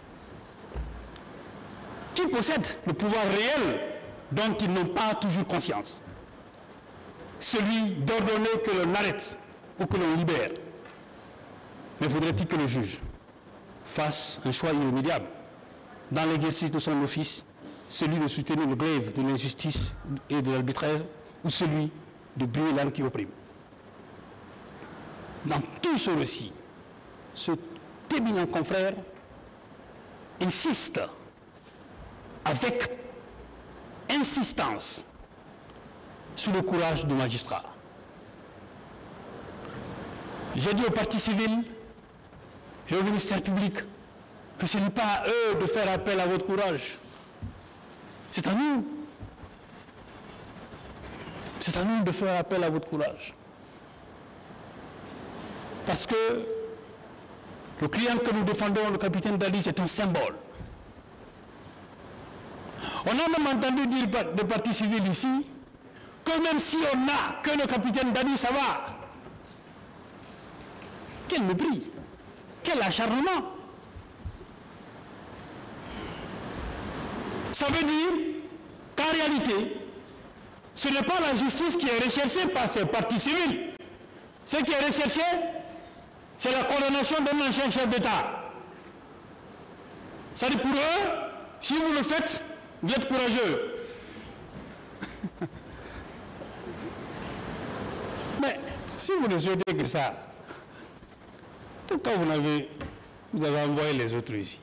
S2: qui possèdent le pouvoir réel dont ils n'ont pas toujours conscience. Celui d'ordonner que l'on arrête ou que l'on libère. Mais faudrait-il que le juge fasse un choix irrémédiable dans l'exercice de son office, celui de soutenir le glaive de l'injustice et de l'arbitraire, ou celui de brûler l'âme qui opprime. Dans tout ce récit, ce éminent confrère insiste avec insistance sur le courage du magistrat. J'ai dit aux partis civils et au ministère public que ce n'est pas à eux de faire appel à votre courage. C'est à nous. C'est à nous de faire appel à votre courage. Parce que le client que nous défendons, le capitaine Dadis, est un symbole. On a même entendu dire des partis civils ici que même si on n'a que le capitaine Dadis, ça va. Quel mépris, quel acharnement. Ça veut dire qu'en réalité, ce n'est pas la justice qui est recherchée par ces partis civils. Ce qui est recherché, c'est la condamnation d'un ancien chef d'État. Ça dit pour eux, si vous le faites, vous êtes courageux. Mais si vous ne souhaitez que ça, pourquoi vous avez, vous avez envoyé les autres ici?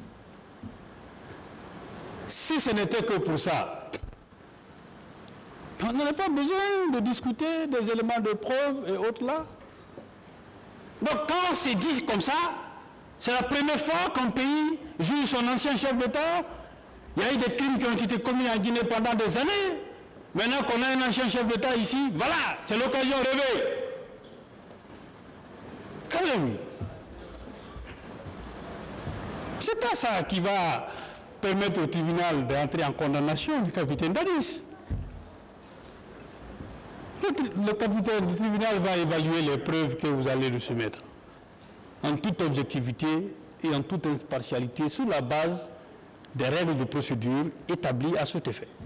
S2: Si ce n'était que pour ça, on n'aurait pas besoin de discuter des éléments de preuve et autres là. Donc quand c'est dit comme ça, c'est la première fois qu'un pays juge son ancien chef d'État. Il y a eu des crimes qui ont été commis en Guinée pendant des années. Maintenant qu'on a un ancien chef d'État ici, voilà, c'est l'occasion rêvée. Quand même. C'est pas ça qui va permettre au tribunal d'entrer en condamnation du capitaine Dadis. Le, le capitaine du tribunal va évaluer les preuves que vous allez lui soumettre en toute objectivité et en toute impartialité sur la base des règles de procédure établies à cet effet.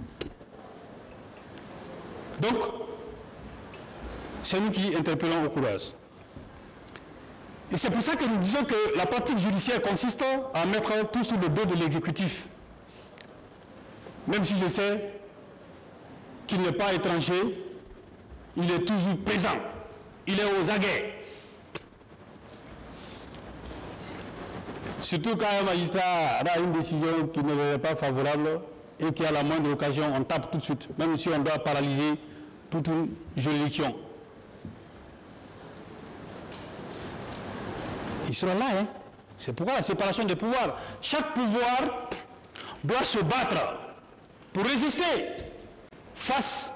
S2: Donc, c'est nous qui interpellons au courage. Et c'est pour ça que nous disons que la pratique judiciaire consiste à mettre tout sur le dos de l'exécutif. Même si je sais qu'il n'est pas étranger, il est toujours présent. Il est aux aguets. Surtout quand un magistrat a une décision qui ne est pas favorable et qui a la moindre occasion, on tape tout de suite, même si on doit paralyser toute une juridiction. Ils seront là, hein. C'est pourquoi la séparation des pouvoirs. Chaque pouvoir doit se battre pour résister face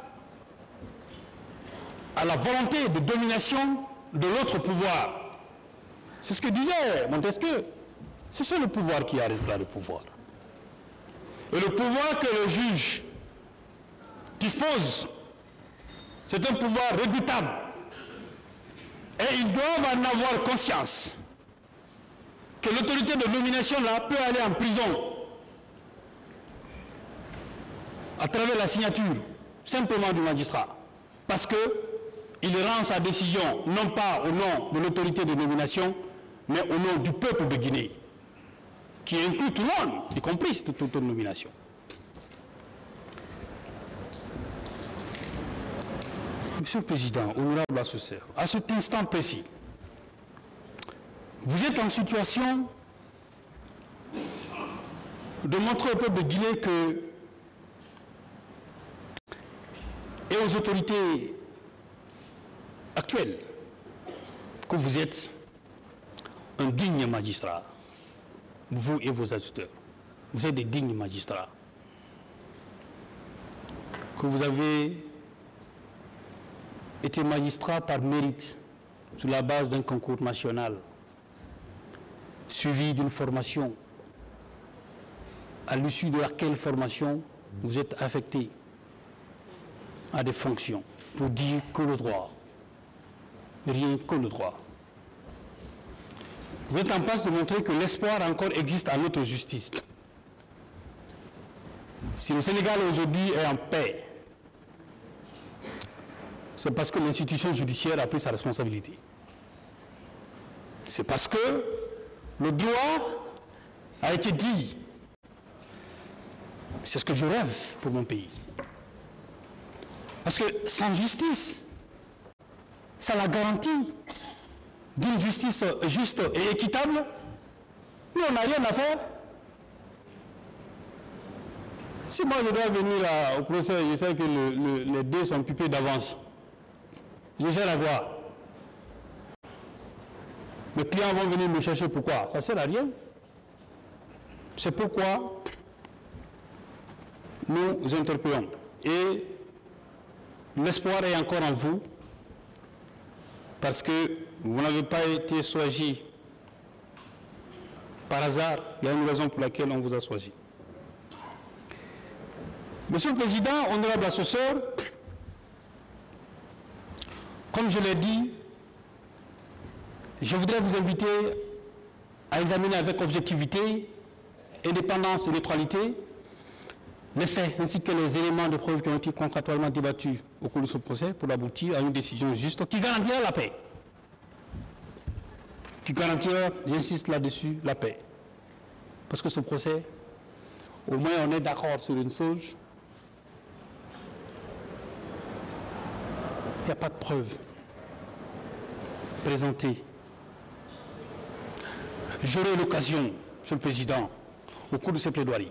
S2: à la volonté de domination de l'autre pouvoir. C'est ce que disait Montesquieu. C'est ça le pouvoir qui arrêtera le pouvoir. Et le pouvoir que le juge dispose, c'est un pouvoir redoutable. Et ils doivent en avoir conscience que l'autorité de nomination là peut aller en prison à travers la signature simplement du magistrat. Parce qu'il rend sa décision non pas au nom de l'autorité de nomination, mais au nom du peuple de Guinée, qui inclut tout le monde, y compris toute autonomination. Monsieur le Président, honorable associé, à cet instant précis, vous êtes en situation de montrer au peuple de Guinée que, et aux autorités actuelles, que vous êtes un digne magistrat, vous et vos adjuteurs. Vous êtes des dignes magistrats. Que vous avez été magistrat par mérite, sur la base d'un concours national, suivi d'une formation à l'issue de laquelle formation vous êtes affecté à des fonctions pour dire que le droit, rien que le droit. Vous êtes en passe de montrer que l'espoir encore existe à notre justice. Si le Sénégal aujourd'hui est en paix, c'est parce que l'institution judiciaire a pris sa responsabilité. C'est parce que le droit a été dit. C'est ce que je rêve pour mon pays. Parce que sans justice, sans la garantie d'une justice juste et équitable, nous, on n'a rien à faire. Si moi je dois venir à, au procès, je sais que le, le, les deux sont pipés d'avance. Je gère à quoi? Les clients vont venir me chercher pourquoi? Ça ne sert à rien. C'est pourquoi nous interpellons. Et l'espoir est encore en vous, parce que vous n'avez pas été choisi par hasard. Il y a une raison pour laquelle on vous a choisi. Monsieur le Président, honorable assesseur, comme je l'ai dit, je voudrais vous inviter à examiner avec objectivité, indépendance et neutralité les faits ainsi que les éléments de preuve qui ont été contractuellement débattus au cours de ce procès pour aboutir à une décision juste qui garantira la paix. Qui garantira, j'insiste là-dessus, la paix. Parce que ce procès, au moins on est d'accord sur une chose, il n'y a pas de preuve présentée. J'aurai l'occasion, Monsieur le Président, au cours de ces plaidoiries,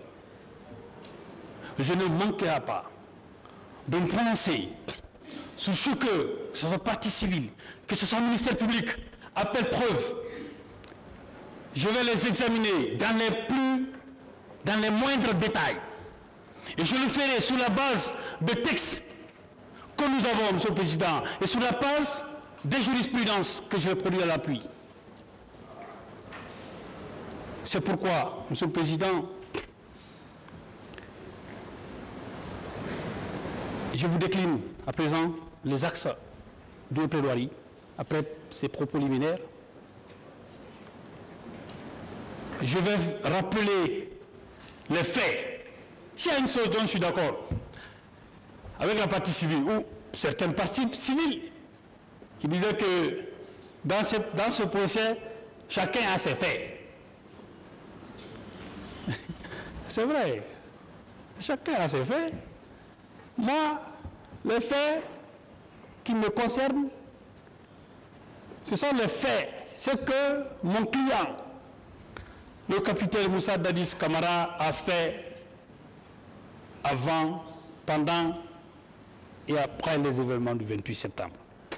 S2: je ne manquerai pas de me prononcer sur ce que, que ce soit partie civile, que ce soit le ministère public, appel preuve. Je vais les examiner dans les plus, dans les moindres détails. Et je le ferai sur la base de textes que nous avons, Monsieur le Président, et sur la base des jurisprudences que je vais produire à l'appui. C'est pourquoi, Monsieur le Président, je vous décline à présent les axes de plaidoirie, après ces propos liminaires. Je vais rappeler les faits. S'il y a une chose dont je suis d'accord avec la partie civile, ou certaines parties civiles, qui disaient que dans ce, dans ce procès, chacun a ses faits. C'est vrai, chacun a ses faits. Moi, les faits qui me concernent, ce sont les faits. C'est que mon client, le capitaine Moussa Dadis Camara, a fait avant, pendant et après les événements du vingt-huit septembre.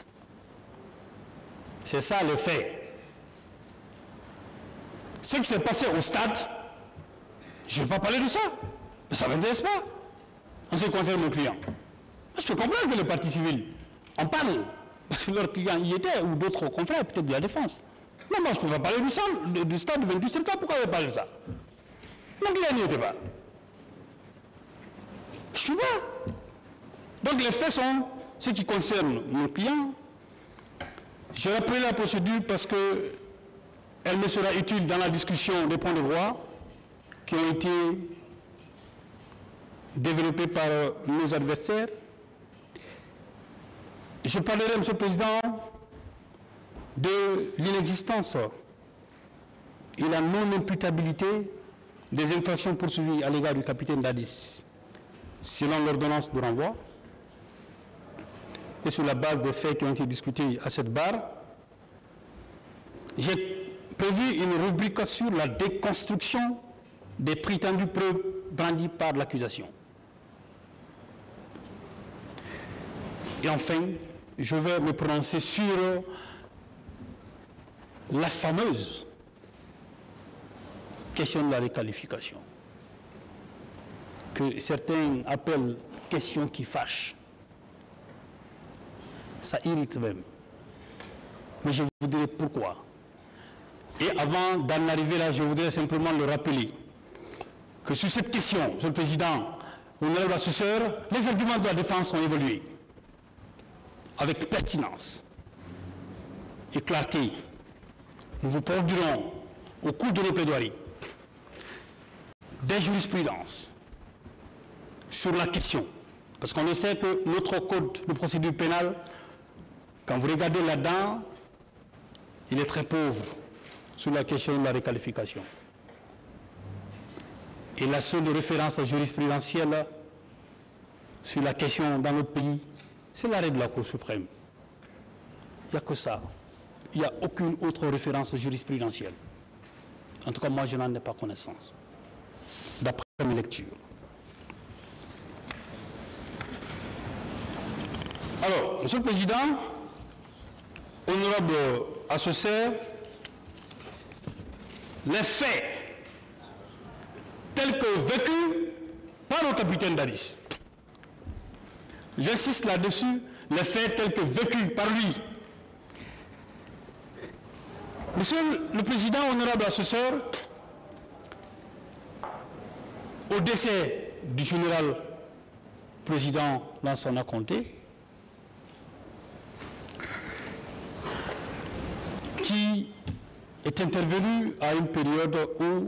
S2: C'est ça le fait. Ce qui s'est passé au stade, je ne vais pas parler de ça, mais ça ne m'intéresse pas. En ce qui concerne nos clients. Je peux comprendre que les partis civils en parlent, parce que leurs clients y étaient, ou d'autres confrères, peut-être de la défense. Mais moi, je ne peux pas parler du stade, du stade du vingt-huit septembre, pourquoi je vais parler de ça? Mon client n'y était pas. Je suis pas. Donc les faits sont ce qui concerne nos clients. Je rappelle la procédure parce qu'elle me sera utile dans la discussion des points de droit qui ont été développés par nos adversaires. Je parlerai, Monsieur le Président, de l'inexistence et la non-imputabilité des infractions poursuivies à l'égard du capitaine Dadis, selon l'ordonnance de renvoi, et sur la base des faits qui ont été discutés à cette barre. J'ai prévu une rubrique sur la déconstruction des prétendues preuves brandies par l'accusation. Et enfin, je vais me prononcer sur la fameuse question de la requalification, que certains appellent question qui fâche. Ça irrite même. Mais je vous dirai pourquoi. Et avant d'en arriver là, je voudrais simplement le rappeler. que sur cette question, Monsieur le Président, honorable assesseur, les arguments de la défense ont évolué avec pertinence et clarté. Nous vous produirons au cours de nos plaidoiries des jurisprudences sur la question. Parce qu'on le sait que notre code de procédure pénale, quand vous regardez là-dedans, il est très pauvre sur la question de la requalification. Et la seule référence jurisprudentielle sur la question dans notre pays, c'est l'arrêt de la Cour suprême. Il n'y a que ça. Il n'y a aucune autre référence jurisprudentielle. En tout cas, moi, je n'en ai pas connaissance, d'après mes lectures. Alors, Monsieur le Président, honorable assesseur, les faits tels que vécus par le capitaine Dadis, j'insiste là-dessus, les faits tels que vécus par lui. Monsieur le Président, honorable assesseur, au décès du général président Lansana Conté, qui est intervenu à une période où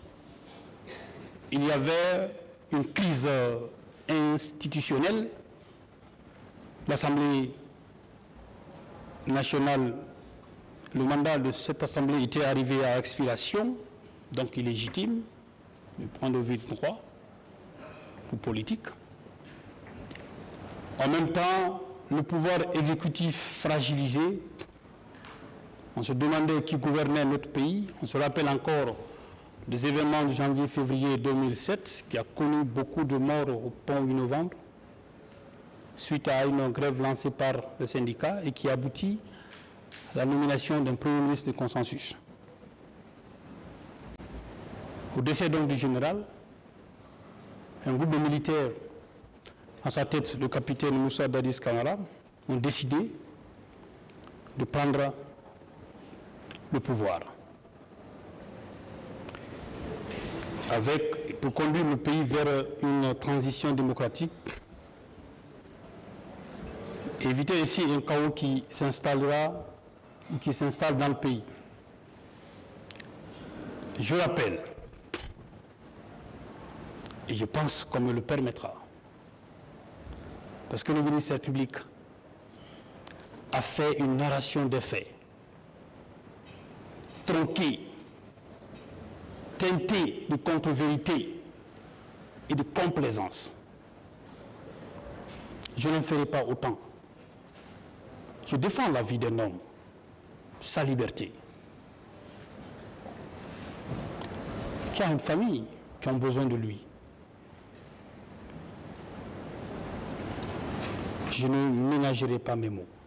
S2: il y avait une crise institutionnelle. L'Assemblée nationale, le mandat de cette Assemblée était arrivé à expiration, donc illégitime, du point de vue droit ou politique. En même temps, le pouvoir exécutif fragilisé. On se demandait qui gouvernait notre pays. On se rappelle encore des événements de janvier-février deux mille sept qui a connu beaucoup de morts au pont huit novembre suite à une grève lancée par le syndicat et qui aboutit à la nomination d'un premier ministre de consensus. Au décès donc du général, un groupe de militaires, en sa tête le capitaine Moussa Dadis Camara, ont décidé de prendre le pouvoir, avec, pour conduire le pays vers une transition démocratique, éviter ici un chaos qui s'installera ou qui s'installe dans le pays. Je rappelle, et je pense qu'on me le permettra, parce que le ministère public a fait une narration des faits tronqué, teinté de contre-vérité et de complaisance. Je n'en ferai pas autant. Je défends la vie d'un homme, sa liberté, qui a une famille qui a besoin de lui. Je ne ménagerai pas mes mots.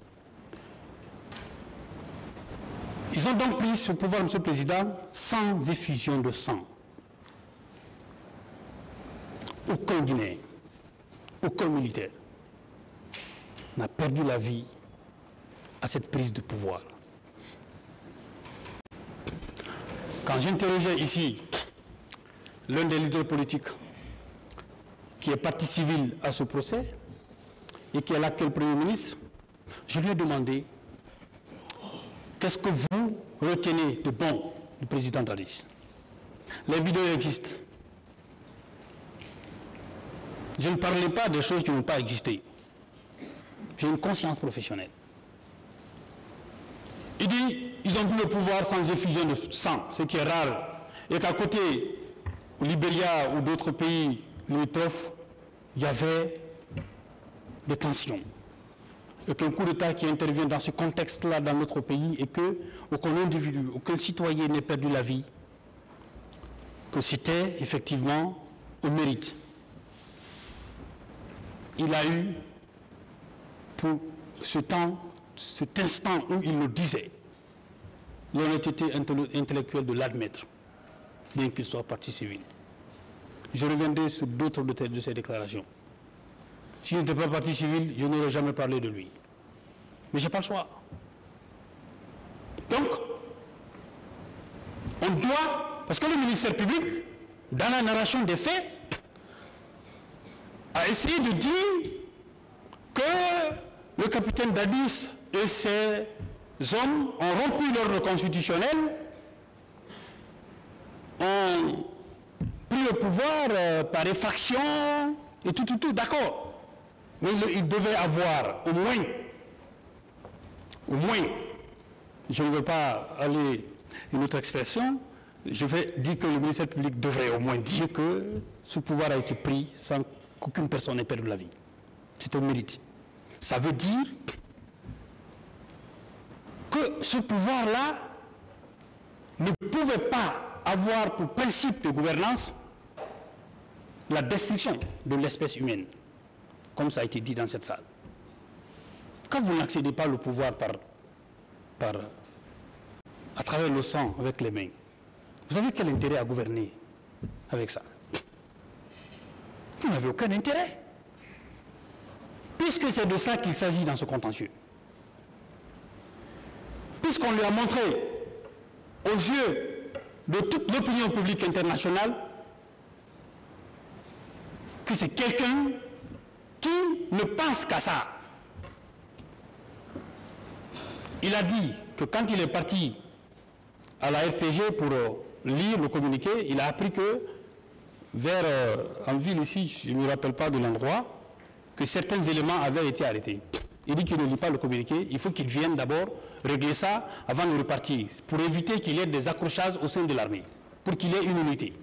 S2: Ils ont donc pris ce pouvoir, Monsieur le Président, sans effusion de sang. Aucun Guinéen, aucun militaire n'a perdu la vie à cette prise de pouvoir. Quand j'interrogeais ici l'un des leaders politiques qui est partie civile à ce procès et qui est l'actuel Premier ministre, je lui ai demandé qu'est-ce que vous retenez de bon du président Dadis. Les vidéos existent. Je ne parlais pas des choses qui n'ont pas existé. J'ai une conscience professionnelle. Il dit, ils ont pris le pouvoir sans effusion de sang, ce qui est rare. Et qu'à côté, au Libéria ou d'autres pays limitrophes, il y avait des tensions. Et qu'un coup d'État qui intervient dans ce contexte-là dans notre pays et que aucun individu, aucun citoyen n'ait perdu la vie, que c'était effectivement au mérite. Il a eu, pour ce temps, cet instant où il le disait, l'honnêteté intellectuelle de l'admettre, bien qu'il soit partie civile. Je reviendrai sur d'autres de ces déclarations. S'il n'était pas partie civile, je n'aurais jamais parlé de lui. Mais je n'ai pas le choix. Donc, on doit, parce que le ministère public dans la narration des faits, a essayé de dire que le capitaine Dadis et ses hommes ont rompu l'ordre constitutionnel, ont pris le pouvoir euh, par effraction et tout, tout, tout, d'accord. Mais il, il devait avoir au moins, au moins, je ne veux pas aller une autre expression, je vais dire que le ministère public devrait au moins dire que ce pouvoir a été pris sans qu'aucune personne n'ait perdu la vie. C'est un mérite. Ça veut dire que ce pouvoir-là ne pouvait pas avoir pour principe de gouvernance la destruction de l'espèce humaine, comme ça a été dit dans cette salle. Quand vous n'accédez pas au pouvoir par, par, à travers le sang, avec les mains, vous avez quel intérêt à gouverner avec ça? Vous n'avez aucun intérêt, puisque c'est de ça qu'il s'agit dans ce contentieux. Puisqu'on lui a montré aux yeux de toute l'opinion publique internationale que c'est quelqu'un qui ne pense qu'à ça. Il a dit que quand il est parti à la R T G pour euh, lire le communiqué, il a appris que vers, euh, en ville ici, je ne me rappelle pas de l'endroit, que certains éléments avaient été arrêtés. Il dit qu'il ne lit pas le communiqué, il faut qu'il vienne d'abord régler ça avant de repartir, pour éviter qu'il y ait des accrochages au sein de l'armée, pour qu'il y ait une unité.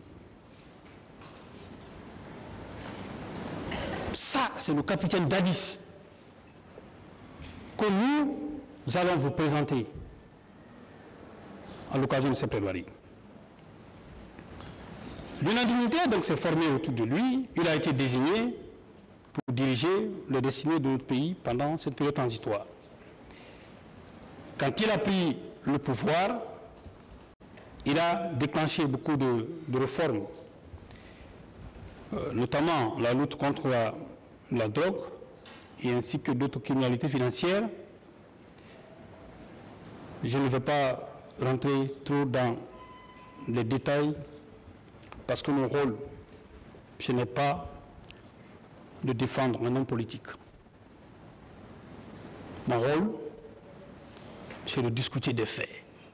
S2: Ça, c'est le capitaine Dadis que nous allons vous présenter à l'occasion de cette plaidoirie. L'unanimité donc s'est formée autour de lui, il a été désigné pour diriger le destiné de notre pays pendant cette période transitoire. Quand il a pris le pouvoir, il a déclenché beaucoup de, de réformes, euh, notamment la lutte contre la, la drogue et ainsi que d'autres criminalités financières. Je ne vais pas rentrer trop dans les détails parce que mon rôle, ce n'est pas de défendre un homme politique. Mon rôle, c'est de discuter des faits.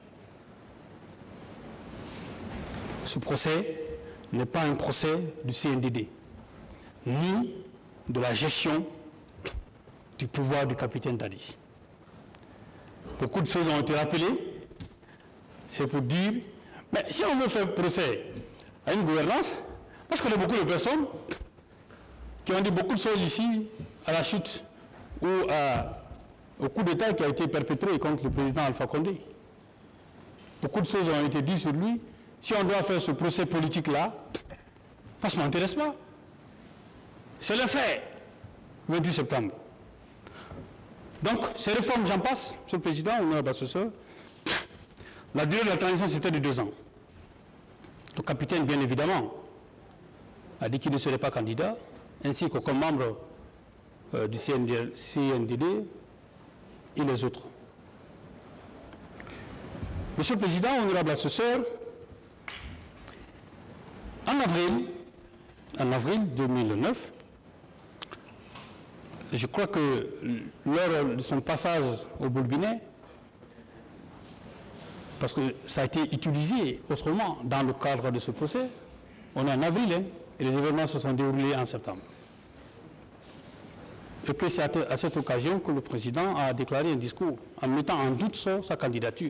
S2: Ce procès n'est pas un procès du C N D D, ni de la gestion du pouvoir du capitaine Dadis. Beaucoup de choses ont été rappelées. C'est pour dire, mais si on veut faire procès à une gouvernance, moi je connais beaucoup de personnes qui ont dit beaucoup de choses ici à la chute ou à, au coup d'État qui a été perpétré contre le président Alpha Condé. Beaucoup de choses ont été dites sur lui. Si on doit faire ce procès politique-là, moi ça ne m'intéresse pas. C'est le fait, vingt-huit septembre. Donc, ces réformes, j'en passe, Monsieur le Président, honorable assesseur. La durée de la transition, c'était de deux ans. Le capitaine, bien évidemment, a dit qu'il ne serait pas candidat, ainsi que comme membre euh, du C N D D et les autres. Monsieur le Président, honorable assesseur, en avril, en avril deux mille neuf, je crois que lors de son passage au Boulbinet, parce que ça a été utilisé autrement dans le cadre de ce procès, on est en avril, hein, et les événements se sont déroulés en septembre. Et que c'est à cette occasion que le président a déclaré un discours en mettant en doute sur sa candidature.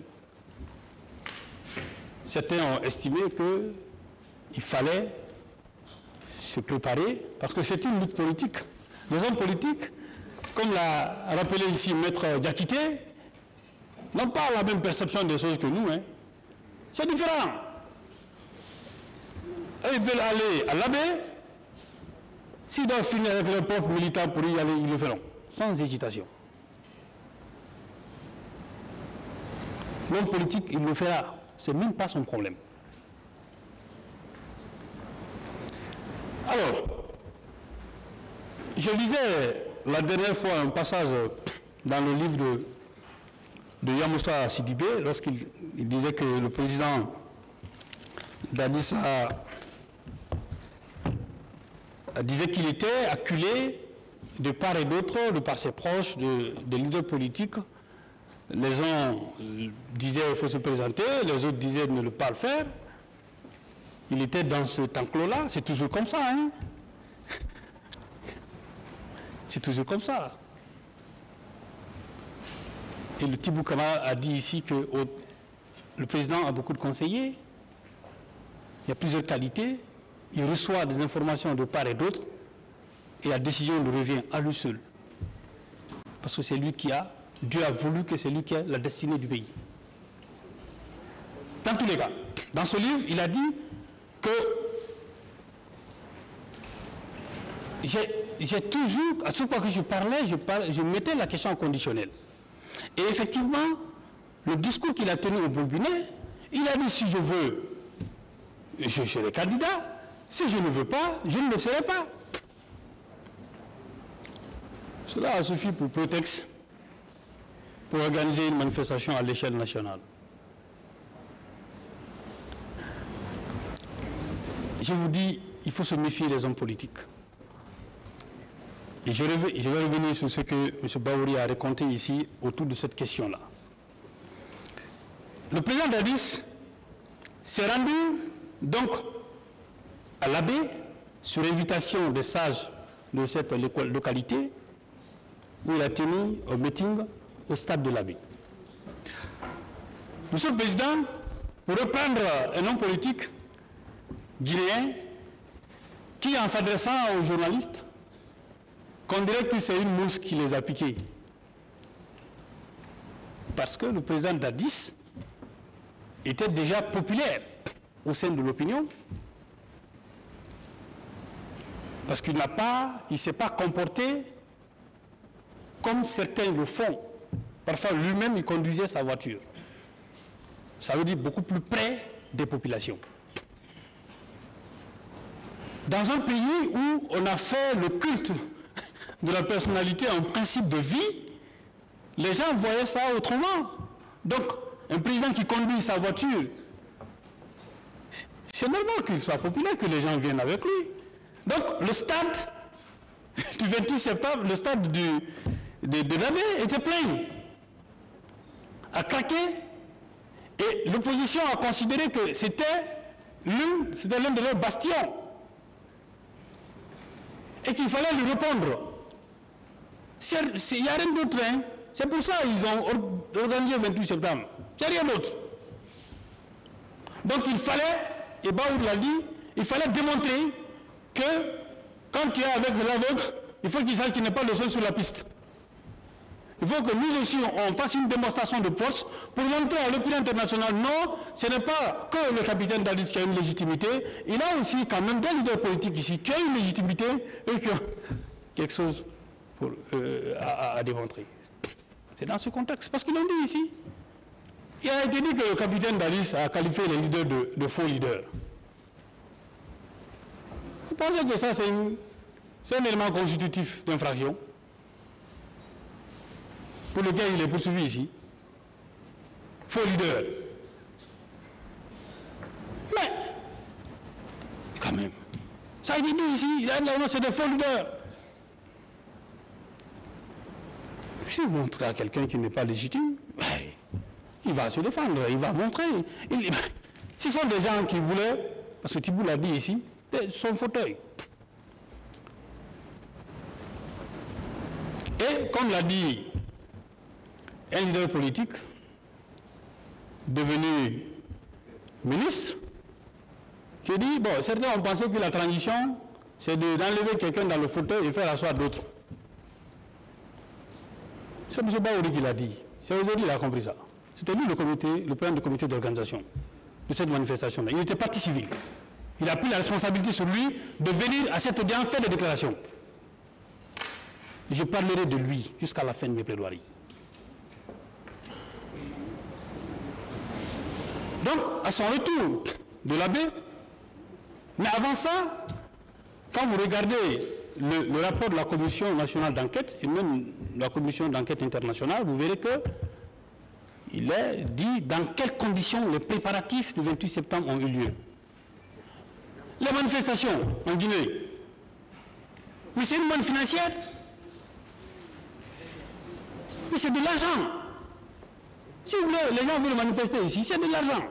S2: Certains ont estimé qu'il fallait se préparer, parce que c'est une lutte politique. Les hommes politiques, comme l'a rappelé ici Maître Diakité, n'ont pas la même perception des choses que nous. Hein. C'est différent. Ils veulent aller à l'abbé. S'ils doivent finir avec leurs propres militants pour y aller, ils le feront, sans hésitation. L'homme politique, il le fera. Ce n'est même pas son problème. Alors, je lisais la dernière fois un passage dans le livre de, de Yamoussa Sidibé, lorsqu'il disait que le président Dadis a disait qu'il était acculé de part et d'autre, de par ses proches, de, de leaders politiques. Les uns disaient qu'il faut se présenter, les autres disaient ne pas le faire. Il était dans ce enclos-là, c'est toujours comme ça. Hein? C'est toujours comme ça. Et le Tibou Kamara a dit ici que au, le président a beaucoup de conseillers, il y a plusieurs qualités, il reçoit des informations de part et d'autre, et la décision lui revient à lui seul. Parce que c'est lui qui a, Dieu a voulu que c'est lui qui a la destinée du pays. Dans tous les cas, dans ce livre, il a dit que j'ai toujours, à chaque fois que je parlais, je, parlais, je mettais la question conditionnelle. Et effectivement, le discours qu'il a tenu au Bourbonnais, il a dit si je veux, je serai candidat, si je ne veux pas, je ne le serai pas. Cela a suffi pour prétexte pour organiser une manifestation à l'échelle nationale. Je vous dis, il faut se méfier des hommes politiques. Et je vais, je vais revenir sur ce que M. Baouri a raconté ici autour de cette question-là. Le président Dadis s'est rendu donc à l'abbé sur invitation des sages de cette localité où il a tenu un meeting au stade de l'abbé. Monsieur le Président, pour reprendre un homme politique guinéen qui, en s'adressant aux journalistes, qu'on dirait que c'est une mousse qui les a piqués. Parce que le président Dadis était déjà populaire au sein de l'opinion, parce qu'il n'a pas, il ne s'est pas comporté comme certains le font. Parfois, lui-même, il conduisait sa voiture. Ça veut dire beaucoup plus près des populations. Dans un pays où on a fait le culte de la personnalité en principe de vie, les gens voyaient ça autrement. Donc, un président qui conduit sa voiture, c'est normal qu'il soit populaire, que les gens viennent avec lui. Donc, le stade du vingt-huit septembre, le stade du, de, de l'abbé était plein, a craqué, et l'opposition a considéré que c'était l'un, c'était l'un de leurs bastions, et qu'il fallait lui répondre. Il n'y a rien d'autre, hein. C'est pour ça qu'ils ont organisé le vingt-huit septembre. C'est rien d'autre. Donc il fallait, et Baour l'a dit, il fallait démontrer que quand tu es avec l'aveugle, il faut qu'il sache qu'il n'est pas le seul sur la piste. Il faut que nous aussi, on fasse une démonstration de force pour montrer à l'opinion internationale, non, ce n'est pas que le capitaine Dadis qui a une légitimité, il a aussi quand même des leaders politiques ici qui ont une légitimité et qui ont quelque chose pour, euh, à, à démontrer. C'est dans ce contexte, parce qu'ils l'ont dit ici. Il a été dit que le capitaine Dadis a qualifié les leaders de, de faux leaders. Vous pensez que ça, c'est un élément constitutif d'infraction pour lequel il est poursuivi ici? Faux leader. Mais, quand même, ça a été dit ici, il a dit que c'est des faux leaders. Si vous montrez à quelqu'un qui n'est pas légitime, il va se défendre, il va montrer. Il, ce sont des gens qui voulaient, parce que Tibou l'a dit ici, son fauteuil. Et comme l'a dit un leader politique devenu ministre, qui dit, bon, certains ont pensé que la transition, c'est d'enlever quelqu'un dans le fauteuil et faire asseoir d'autres. C'est M. Baouri qui l'a dit. C'est aujourd'hui qu'il a compris ça. C'était lui le comité, le président du comité d'organisation de cette manifestation-là. Il était partie civile. Il a pris la responsabilité sur lui de venir à cette audience faire des déclarations. Je parlerai de lui jusqu'à la fin de mes plaidoiries. Donc, à son retour de l'abbé, mais avant ça, quand vous regardez le, le rapport de la Commission nationale d'enquête et même la Commission d'enquête internationale, vous verrez que il est dit dans quelles conditions les préparatifs du vingt-huit septembre ont eu lieu. Les manifestations en Guinée, Mais c'est une manne financière. Mais c'est de l'argent. Si vous voulez, les gens veulent manifester ici, c'est de l'argent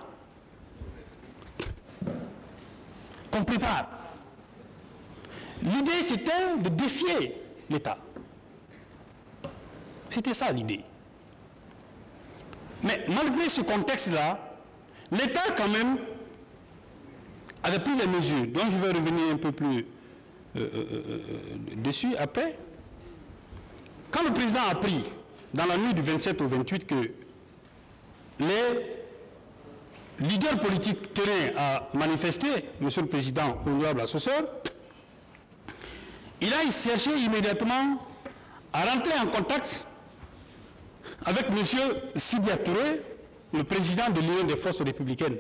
S2: qu'on prépare. L'idée, c'était de défier l'État. C'était ça l'idée. Mais malgré ce contexte-là, l'État, quand même, avait pris les mesures, dont je vais revenir un peu plus euh, euh, euh, dessus après. Quand le président a pris, dans la nuit du vingt-sept au vingt-huit, que les leaders politiques tenaient à manifester, Monsieur le Président, honorable assesseur, il a cherché immédiatement à rentrer en contact avec M. Sidya Touré, le président de l'Union des forces républicaines,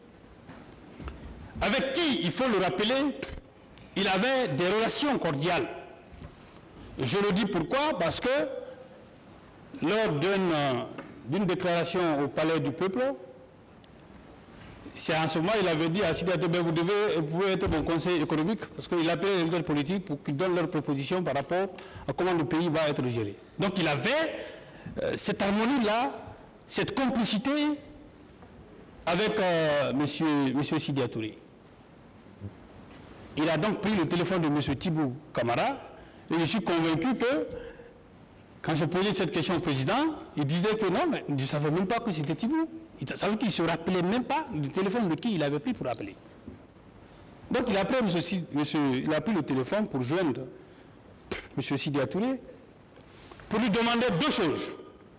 S2: avec qui, il faut le rappeler, il avait des relations cordiales. Je le dis pourquoi? Parce que lors d'une déclaration au Palais du Peuple, c'est en ce moment il avait dit à Sidya Touré, vous devez vous pouvez être mon conseil économique, parce qu'il appelait les leaders politiques pour qu'ils donnent leurs propositions par rapport à comment le pays va être géré. Donc il avait euh, cette harmonie-là, cette complicité avec euh, monsieur, monsieur Sidya Touré. Il a donc pris le téléphone de M. Tibou Camara et je suis convaincu que quand je posais cette question au président, il disait que non, mais je ne savais même pas que c'était Tibou. Il savait qu'il ne se rappelait même pas du téléphone de qui il avait pris pour appeler. Donc il a pris, monsieur, monsieur, il a pris le téléphone pour joindre M. Sidya Touré pour lui demander deux choses.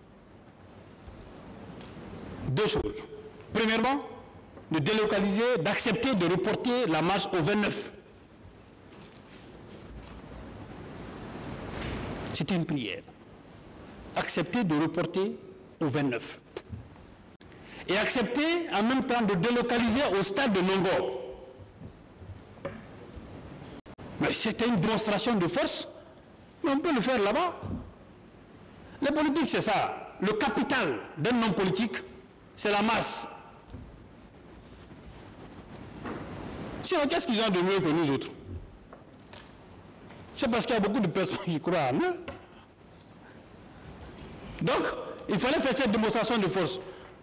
S2: Deux choses. Premièrement, de délocaliser, d'accepter de reporter la marche au vingt-neuf. C'était une prière. Accepter de reporter au vingt-neuf. Et accepter en même temps de délocaliser au stade de Nongor. Mais c'était une démonstration de force, mais on peut le faire là-bas. Les politiques, c'est ça. Le capital d'un homme politique, c'est la masse. Sinon, qu'est-ce qu'ils ont de mieux que nous autres? C'est parce qu'il y a beaucoup de personnes qui croient en eux. Donc, il fallait faire cette démonstration de force.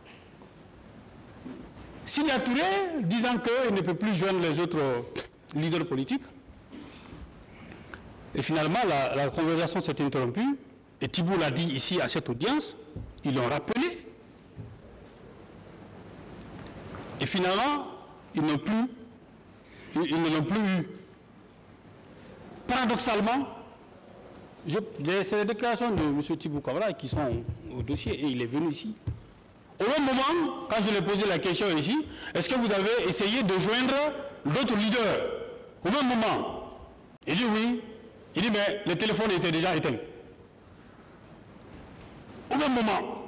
S2: Sidya Touré, disant qu'il ne peut plus joindre les autres leaders politiques, et finalement, la, la conversation s'est interrompue, et Tibou l'a dit ici à cette audience, ils l'ont rappelé, et finalement, ils n'ont plus, ils, ils ne l'ont plus eu. Paradoxalement, c'est les déclarations de M. Tibou Camara qui sont au dossier, et il est venu ici. Au même moment, quand je lui ai posé la question ici, est-ce que vous avez essayé de joindre l'autre leader? Au même moment, il dit oui. Il dit mais le téléphone était déjà éteint. Au même moment.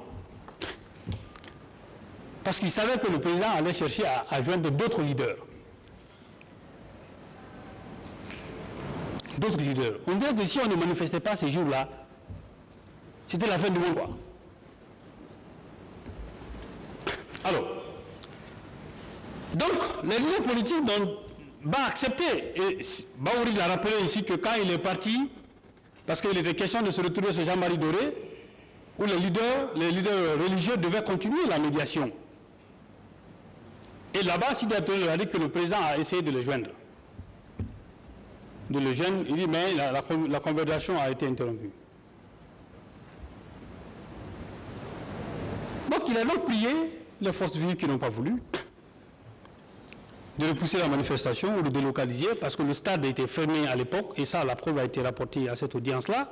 S2: Parce qu'il savait que le président allait chercher à, à joindre d'autres leaders. D'autres leaders. On dirait que si on ne manifestait pas ces jours-là, c'était la fin du monde, quoi. Alors, donc, les leaders politiques vont accepter. Et Baouri l'a rappelé ici que quand il est parti, parce qu'il était question de se retrouver chez Jean-Marie Doré, où les leaders, les leaders religieux devaient continuer la médiation. Et là-bas, Sidya Touré a dit que le président a essayé de le joindre. De le joindre, il dit, mais la, la, la conversation a été interrompue. Donc, il a donc prié les forces vives qui n'ont pas voulu de repousser la manifestation ou de délocaliser parce que le stade a été fermé à l'époque et ça, la preuve a été rapportée à cette audience-là.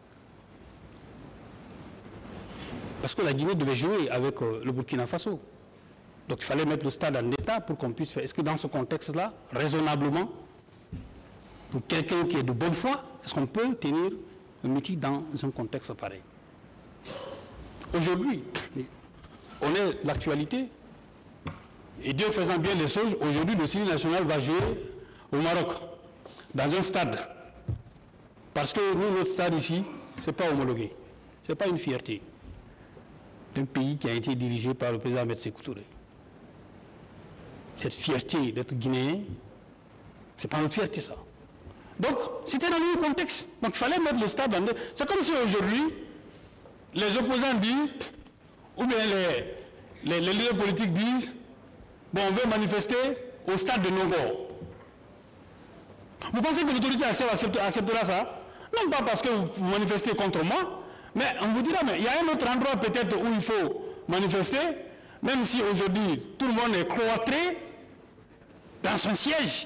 S2: Parce que la Guinée devait jouer avec euh, le Burkina Faso. Donc il fallait mettre le stade en état pour qu'on puisse faire. Est-ce que dans ce contexte-là, raisonnablement, pour quelqu'un qui est de bonne foi, est-ce qu'on peut tenir un meeting dans un contexte pareil? Aujourd'hui, on est l'actualité. Et Dieu faisant bien les choses, aujourd'hui, le Syrie national va jouer au Maroc, dans un stade. Parce que nous, notre stade ici, ce n'est pas homologué. Ce n'est pas une fierté d'un pays qui a été dirigé par le président Ahmed Sékou Touré. Cette fierté d'être guinéen, ce n'est pas une fierté, ça. Donc, c'était dans le même contexte. Donc, il fallait mettre le stade dans deux. C'est comme si aujourd'hui, les opposants disent, ou bien les, les, les leaders politiques disent, bon, on veut manifester au stade de Nogor. Vous pensez que l'autorité acceptera, acceptera ça? Non pas parce que vous manifestez contre moi, mais on vous dira, mais il y a un autre endroit peut-être où il faut manifester, même si aujourd'hui tout le monde est cloîtré dans son siège.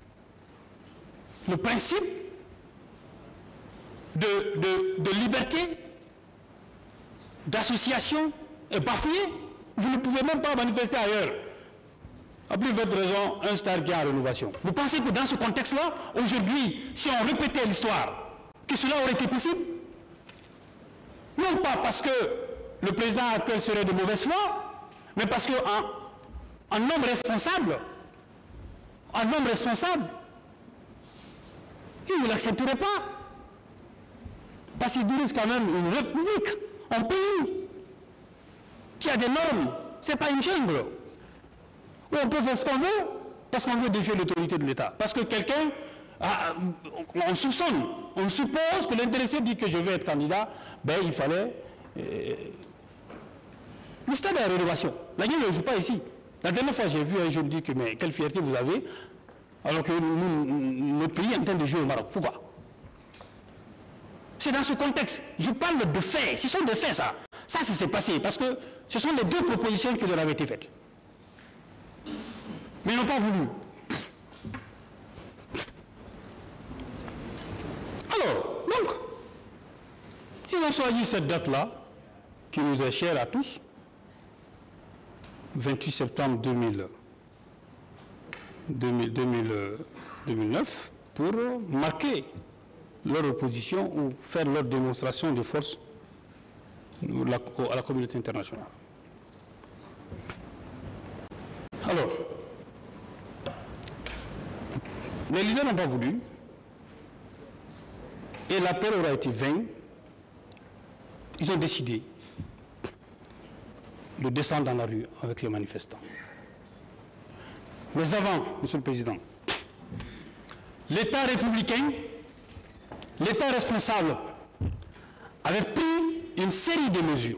S2: Le principe de, de, de liberté, d'association est bafoué. Vous ne pouvez même pas manifester ailleurs. À plus votre raison, un stade qui est en rénovation. Vous pensez que dans ce contexte-là, aujourd'hui, si on répétait l'histoire, que cela aurait été possible? Non pas parce que le président actuel serait de mauvaise foi, mais parce qu'un un homme responsable, un homme responsable, il ne l'accepterait pas. Parce qu'il dirige quand même une république, un pays qui a des normes. Ce n'est pas une jungle où on peut faire ce qu'on veut parce qu'on veut défier l'autorité de l'État. Parce que quelqu'un, ah, on soupçonne, on suppose que l'intéressé dit que je vais être candidat, ben il fallait... Euh, le stade de la rénovation. La guerre ne joue pas ici. La dernière fois, j'ai vu un jeune dire que mais quelle fierté vous avez, alors que nous, notre pays est en train de jouer au Maroc. Pourquoi? C'est dans ce contexte. Je parle de faits. Ce sont des faits, ça. Ça, ça s'est passé. Parce que ce sont les deux propositions qui leur avaient été faites. Mais ils n'ont pas voulu. Alors, donc, ils ont choisi cette date-là, qui nous est chère à tous, vingt-huit septembre deux mille, deux mille, deux mille, deux mille neuf, pour marquer leur opposition ou faire leur démonstration de force à la communauté internationale. Alors, les leaders n'ont pas voulu, et l'appel aura été vain. Ils ont décidé de descendre dans la rue avec les manifestants. Mais avant, Monsieur le Président, l'État républicain, l'État responsable, avait pris une série de mesures.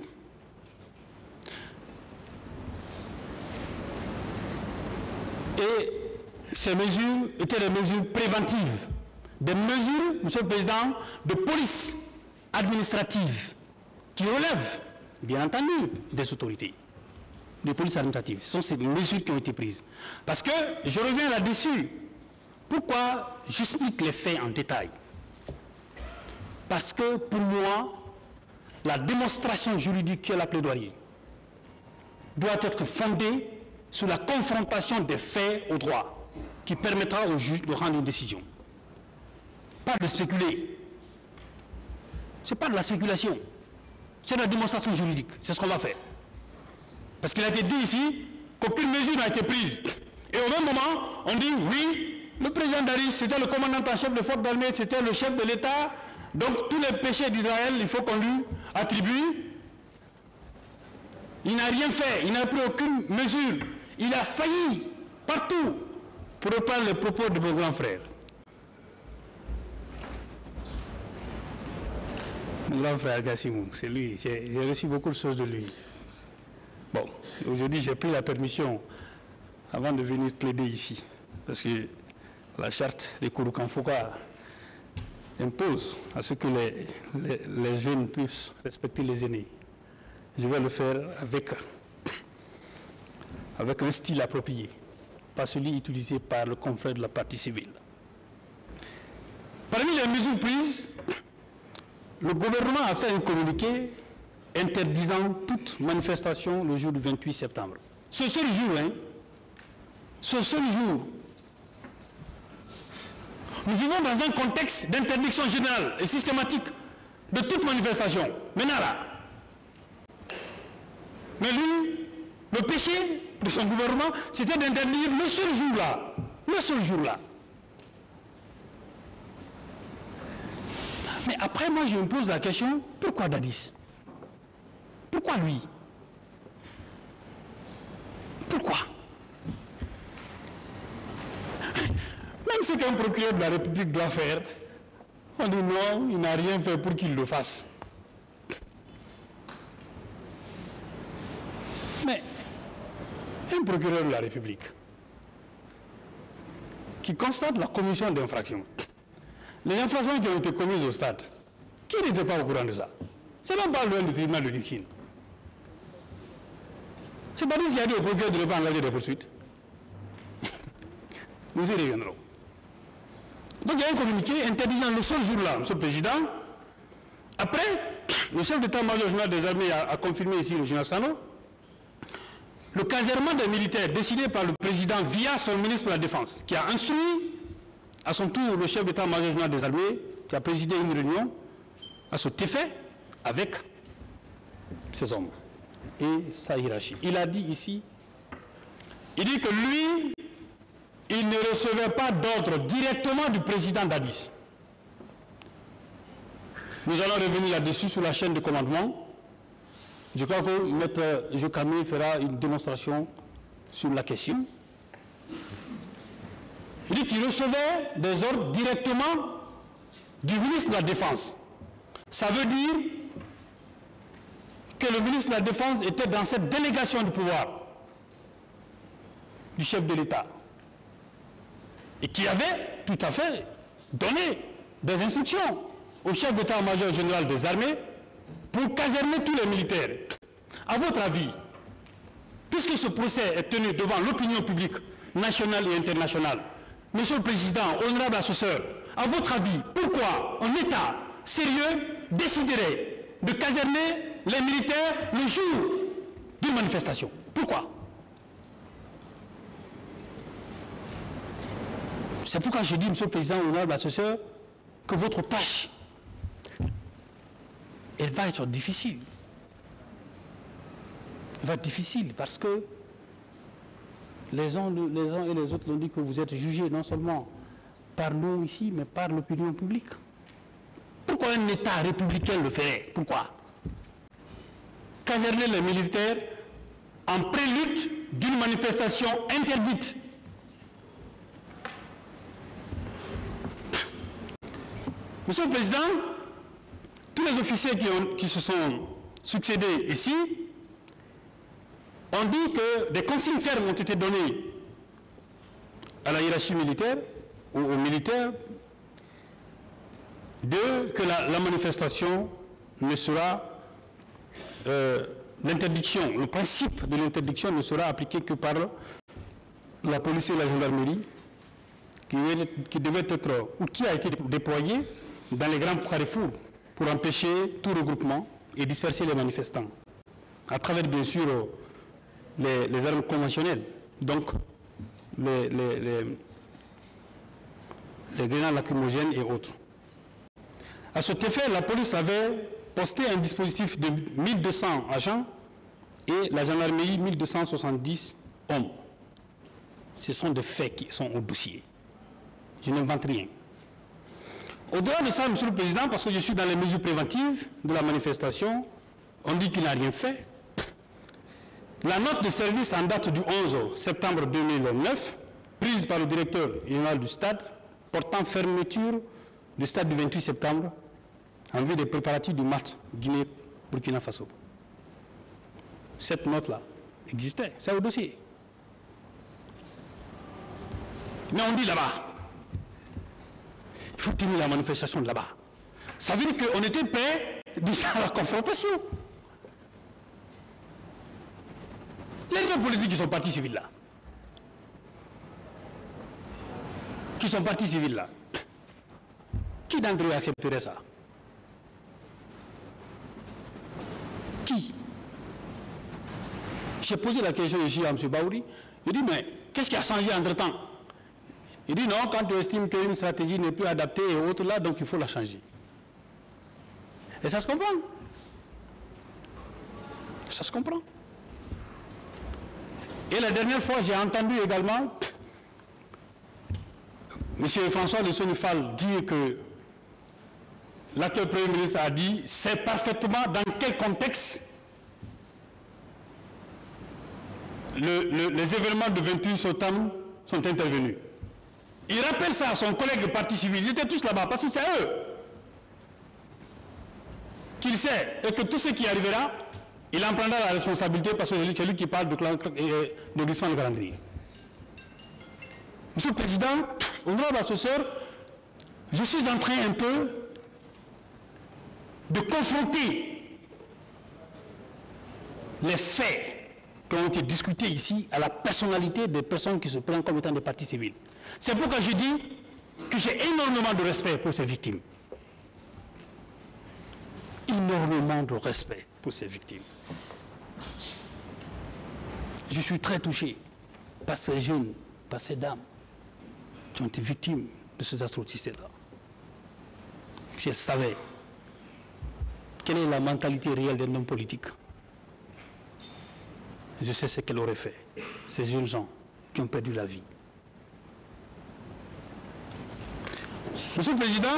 S2: Et ces mesures étaient des mesures préventives, des mesures, Monsieur le Président, de police administrative qui relèvent, bien entendu, des autorités de police administrative. Ce sont ces mesures qui ont été prises. Parce que, je reviens là-dessus, pourquoi j'explique les faits en détail? Parce que, pour moi, la démonstration juridique qui est la plaidoirie doit être fondée sur la confrontation des faits au droit, qui permettra au juge de rendre une décision. Pas de spéculer. Ce n'est pas de la spéculation. C'est de la démonstration juridique. C'est ce qu'on va faire. Parce qu'il a été dit ici qu'aucune mesure n'a été prise. Et au même moment, on dit oui, le président Daris, c'était le commandant en chef de force d'armée, c'était le chef de l'État. Donc tous les péchés d'Israël, il faut qu'on lui attribue. Il n'a rien fait, il n'a pris aucune mesure. Il a failli partout, pour reprendre les propos de mon grand frère. Mon grand frère Gassimou, c'est lui, j'ai reçu beaucoup de choses de lui. Bon, aujourd'hui j'ai pris la permission avant de venir plaider ici, parce que la charte des Kouroukan-Fouka impose à ce que les, les, les jeunes puissent respecter les aînés. Je vais le faire avec, avec un style approprié, pas celui utilisé par le confrère de la partie civile. Parmi les mesures prises, le gouvernement a fait un communiqué interdisant toute manifestation le jour du vingt-huit septembre. Ce seul jour, hein, ce seul jour, nous vivons dans un contexte d'interdiction générale et systématique de toute manifestation. Maintenant là. Mais lui, le péché de son gouvernement, c'était d'interdire le seul jour-là. Le seul jour-là. Mais après, moi, je me pose la question, pourquoi Dadis? Pourquoi lui? Pourquoi? Même ce qu'un procureur de la République doit faire, on dit non, il n'a rien fait pour qu'il le fasse. Mais un procureur de la République qui constate la commission d'infractions, les infractions qui ont été commises au stade, qui n'était pas au courant de ça? C'est même pas le tribunal de Dikine. C'est pas dit qu'il a dit au procureur de ne pas engager des poursuites. Nous y reviendrons. Donc il y a un communiqué interdisant le seul jour-là, M. le Président. Après, le chef d'état-major général des armées a, a confirmé ici, le général Sano, le casernement des militaires décidé par le président via son ministre de la Défense, qui a instruit à son tour le chef d'état-major général des armées, qui a présidé une réunion à cet effet avec ses hommes et sa hiérarchie. Il a dit ici, il dit que lui, il ne recevait pas d'ordre directement du président d'Addis. Nous allons revenir là-dessus sur la chaîne de commandement. Je crois que Maître Jokami fera une démonstration sur la question. Il dit qu'il recevait des ordres directement du ministre de la Défense. Ça veut dire que le ministre de la Défense était dans cette délégation de pouvoir du chef de l'État et qui avait tout à fait donné des instructions au chef d'état-major général des armées pour caserner tous les militaires. À votre avis, puisque ce procès est tenu devant l'opinion publique nationale et internationale, Monsieur le Président, honorable assesseur, à votre avis, pourquoi un État sérieux déciderait de caserner les militaires le jour d'une manifestation? Pourquoi? C'est pourquoi je dis, Monsieur le Président, honorable assesseur, que votre tâche, elle va être difficile. Elle va être difficile parce que les uns, les uns et les autres l'ont dit que vous êtes jugés non seulement par nous ici, mais par l'opinion publique. Pourquoi un État républicain le ferait? Pourquoi? Caserner les militaires en prélude d'une manifestation interdite. Monsieur le Président, tous les officiers qui, ont, qui se sont succédés ici ont dit que des consignes fermes ont été données à la hiérarchie militaire, ou aux militaires, de que la, la manifestation ne sera, euh, l'interdiction, le principe de l'interdiction ne sera appliqué que par la police et la gendarmerie, qui, qui devait être, ou qui a été déployée dans les grands carrefours pour empêcher tout regroupement et disperser les manifestants, à travers bien sûr les, les armes conventionnelles, donc les, les, les, les grenades lacrymogènes et autres. À cet effet, la police avait posté un dispositif de mille deux cents agents et la gendarmerie mille deux cent soixante-dix hommes. Ce sont des faits qui sont au dossier. Je n'invente rien. Au-delà de ça, Monsieur le Président, parce que je suis dans les mesures préventives de la manifestation, on dit qu'il n'a rien fait. La note de service en date du onze septembre deux mille neuf, prise par le directeur général du stade, portant fermeture du stade du vingt-huit septembre, en vue des préparatifs du match Guinée-Burkina Faso. Cette note-là existait, c'est au dossier. Mais on dit là-bas, il faut tenir la manifestation de là-bas. Ça veut dire qu'on était prêt déjà à la confrontation. Les gens politiques qui sont partis civils là, qui sont partis civils là, qui d'entre eux accepterait ça? Qui? J'ai posé la question ici à M. Baouri. Il dit, mais qu'est-ce qui a changé entre-temps? Il dit, non, quand tu estimes qu'une stratégie n'est plus adaptée et autres là, donc il faut la changer. Et ça se comprend. Ça se comprend. Et la dernière fois, j'ai entendu également M. François de Sonifal dire que l'actuel Premier ministre a dit, c'est parfaitement dans quel contexte le, le, les événements de vingt-et-un septembre sont intervenus. il rappelle ça à son collègue de parti civil, ils étaient tous là-bas, parce que c'est eux qu'il sait, et que tout ce qui arrivera, il en prendra la responsabilité parce que c'est lui qui parle de, de glissement de calendrier. Monsieur le Président, honorable assesseur, je suis en train un peu de confronter les faits qui ont été discutés ici à la personnalité des personnes qui se prennent comme étant des partis civils. C'est pourquoi je dis que j'ai énormément de respect pour ces victimes. Énormément de respect pour ces victimes. Je suis très touché par ces jeunes, par ces dames qui ont été victimes de ces atrocités-là. Si elles savaient quelle est la mentalité réelle d'un homme politique, je sais ce qu'elle aurait fait, ces jeunes gens qui ont perdu la vie. Monsieur le Président,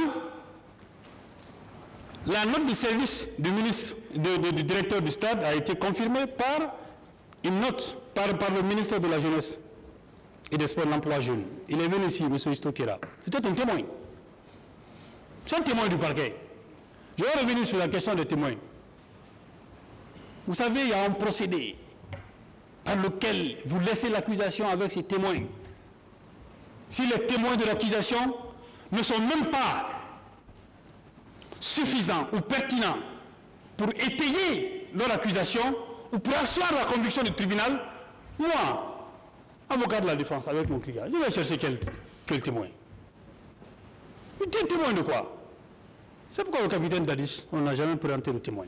S2: la note de service du ministre, de, de, du directeur du stade a été confirmée par une note par, par le ministre de la Jeunesse et des Sports de l'Emploi jeune. Il est venu ici, M. Istokera. C'était un témoin. C'est un témoin du parquet. Je vais revenir sur la question des témoins. Vous savez, il y a un procédé par lequel vous laissez l'accusation avec ces témoins. Si les témoins de l'accusation ne sont même pas suffisants ou pertinents pour étayer leur accusation ou pour asseoir la conviction du tribunal, moi, avocat de la défense avec mon client, je vais chercher quel, quel témoin. Quel témoin de quoi? C'est pourquoi le capitaine Dadis, on n'a jamais présenté le témoin.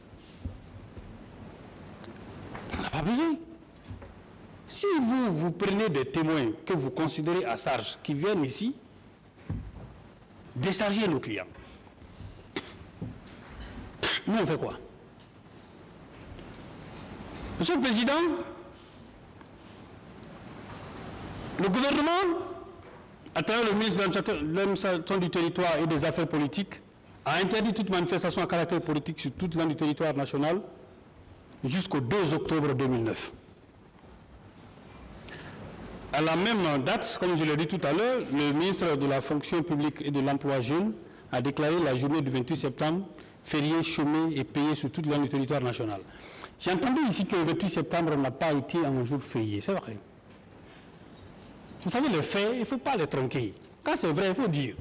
S2: On n'a pas besoin. Si vous, vous prenez des témoins que vous considérez à charge, qui viennent ici, déchargez nos clients. Nous, on fait quoi? Monsieur le Président, le gouvernement, à travers le ministre de l'administration du territoire et des affaires politiques, a interdit toute manifestation à caractère politique sur toute l'an du territoire national jusqu'au deux octobre deux mille neuf. À la même date, comme je l'ai dit tout à l'heure, le ministre de la fonction publique et de l'emploi jeune a déclaré la journée du vingt-huit septembre férié, chômé et payé sur toute l'an du territoire national. J'ai entendu ici que le vingt-huit septembre n'a pas été un jour férié, c'est vrai. Vous savez, les faits, il ne faut pas les tronquer. Quand c'est vrai, il faut dire.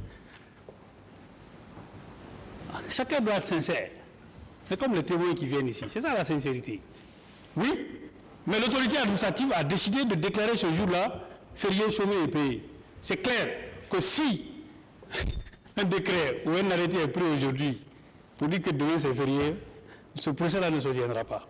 S2: Chacun doit être sincère. C'est comme les témoins qui viennent ici. C'est ça la sincérité. Oui, mais l'autorité administrative a décidé de déclarer ce jour-là férié, chômé et payé. C'est clair que si un décret ou un arrêté est pris aujourd'hui pour dire que demain c'est férié, ce procès-là ne se tiendra pas.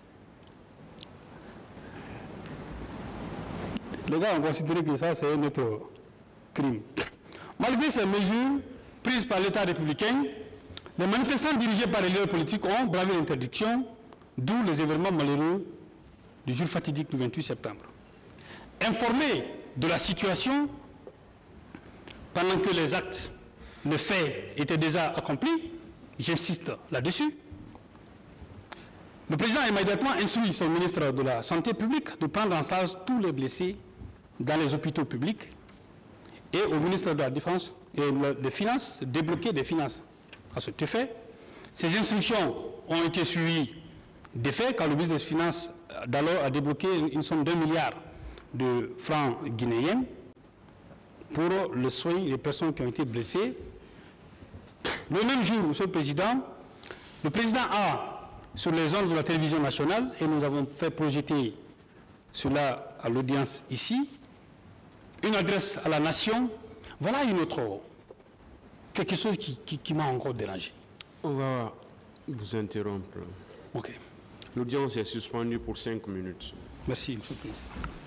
S2: Les gars ont considéré que ça, c'est un autre crime. Malgré ces mesures prises par l'État républicain, les manifestants dirigés par les leaders politiques ont bravé l'interdiction, d'où les événements malheureux du jour fatidique du vingt-huit septembre. Informés de la situation, pendant que les actes, les faits étaient déjà accomplis, j'insiste là-dessus, le président a immédiatement instruit son ministre de la Santé publique de prendre en charge tous les blessés dans les hôpitaux publics et au ministre de la Défense et des Finances de débloquer des finances à cet effet. Ces instructions ont été suivies d'effet car le ministre des Finances d'alors a débloqué une somme d'un milliard de francs guinéens pour le soin des personnes qui ont été blessées. Le même jour, Monsieur le Président, le Président a, sur les ondes de la télévision nationale, et nous avons fait projeter cela à l'audience ici, une adresse à la nation. Voilà une autre, quelque chose qui, qui, qui m'a encore dérangé.
S1: On va vous interrompre.
S2: Ok.
S1: L'audience est suspendue pour cinq minutes.
S2: Merci, Monsieur le Président.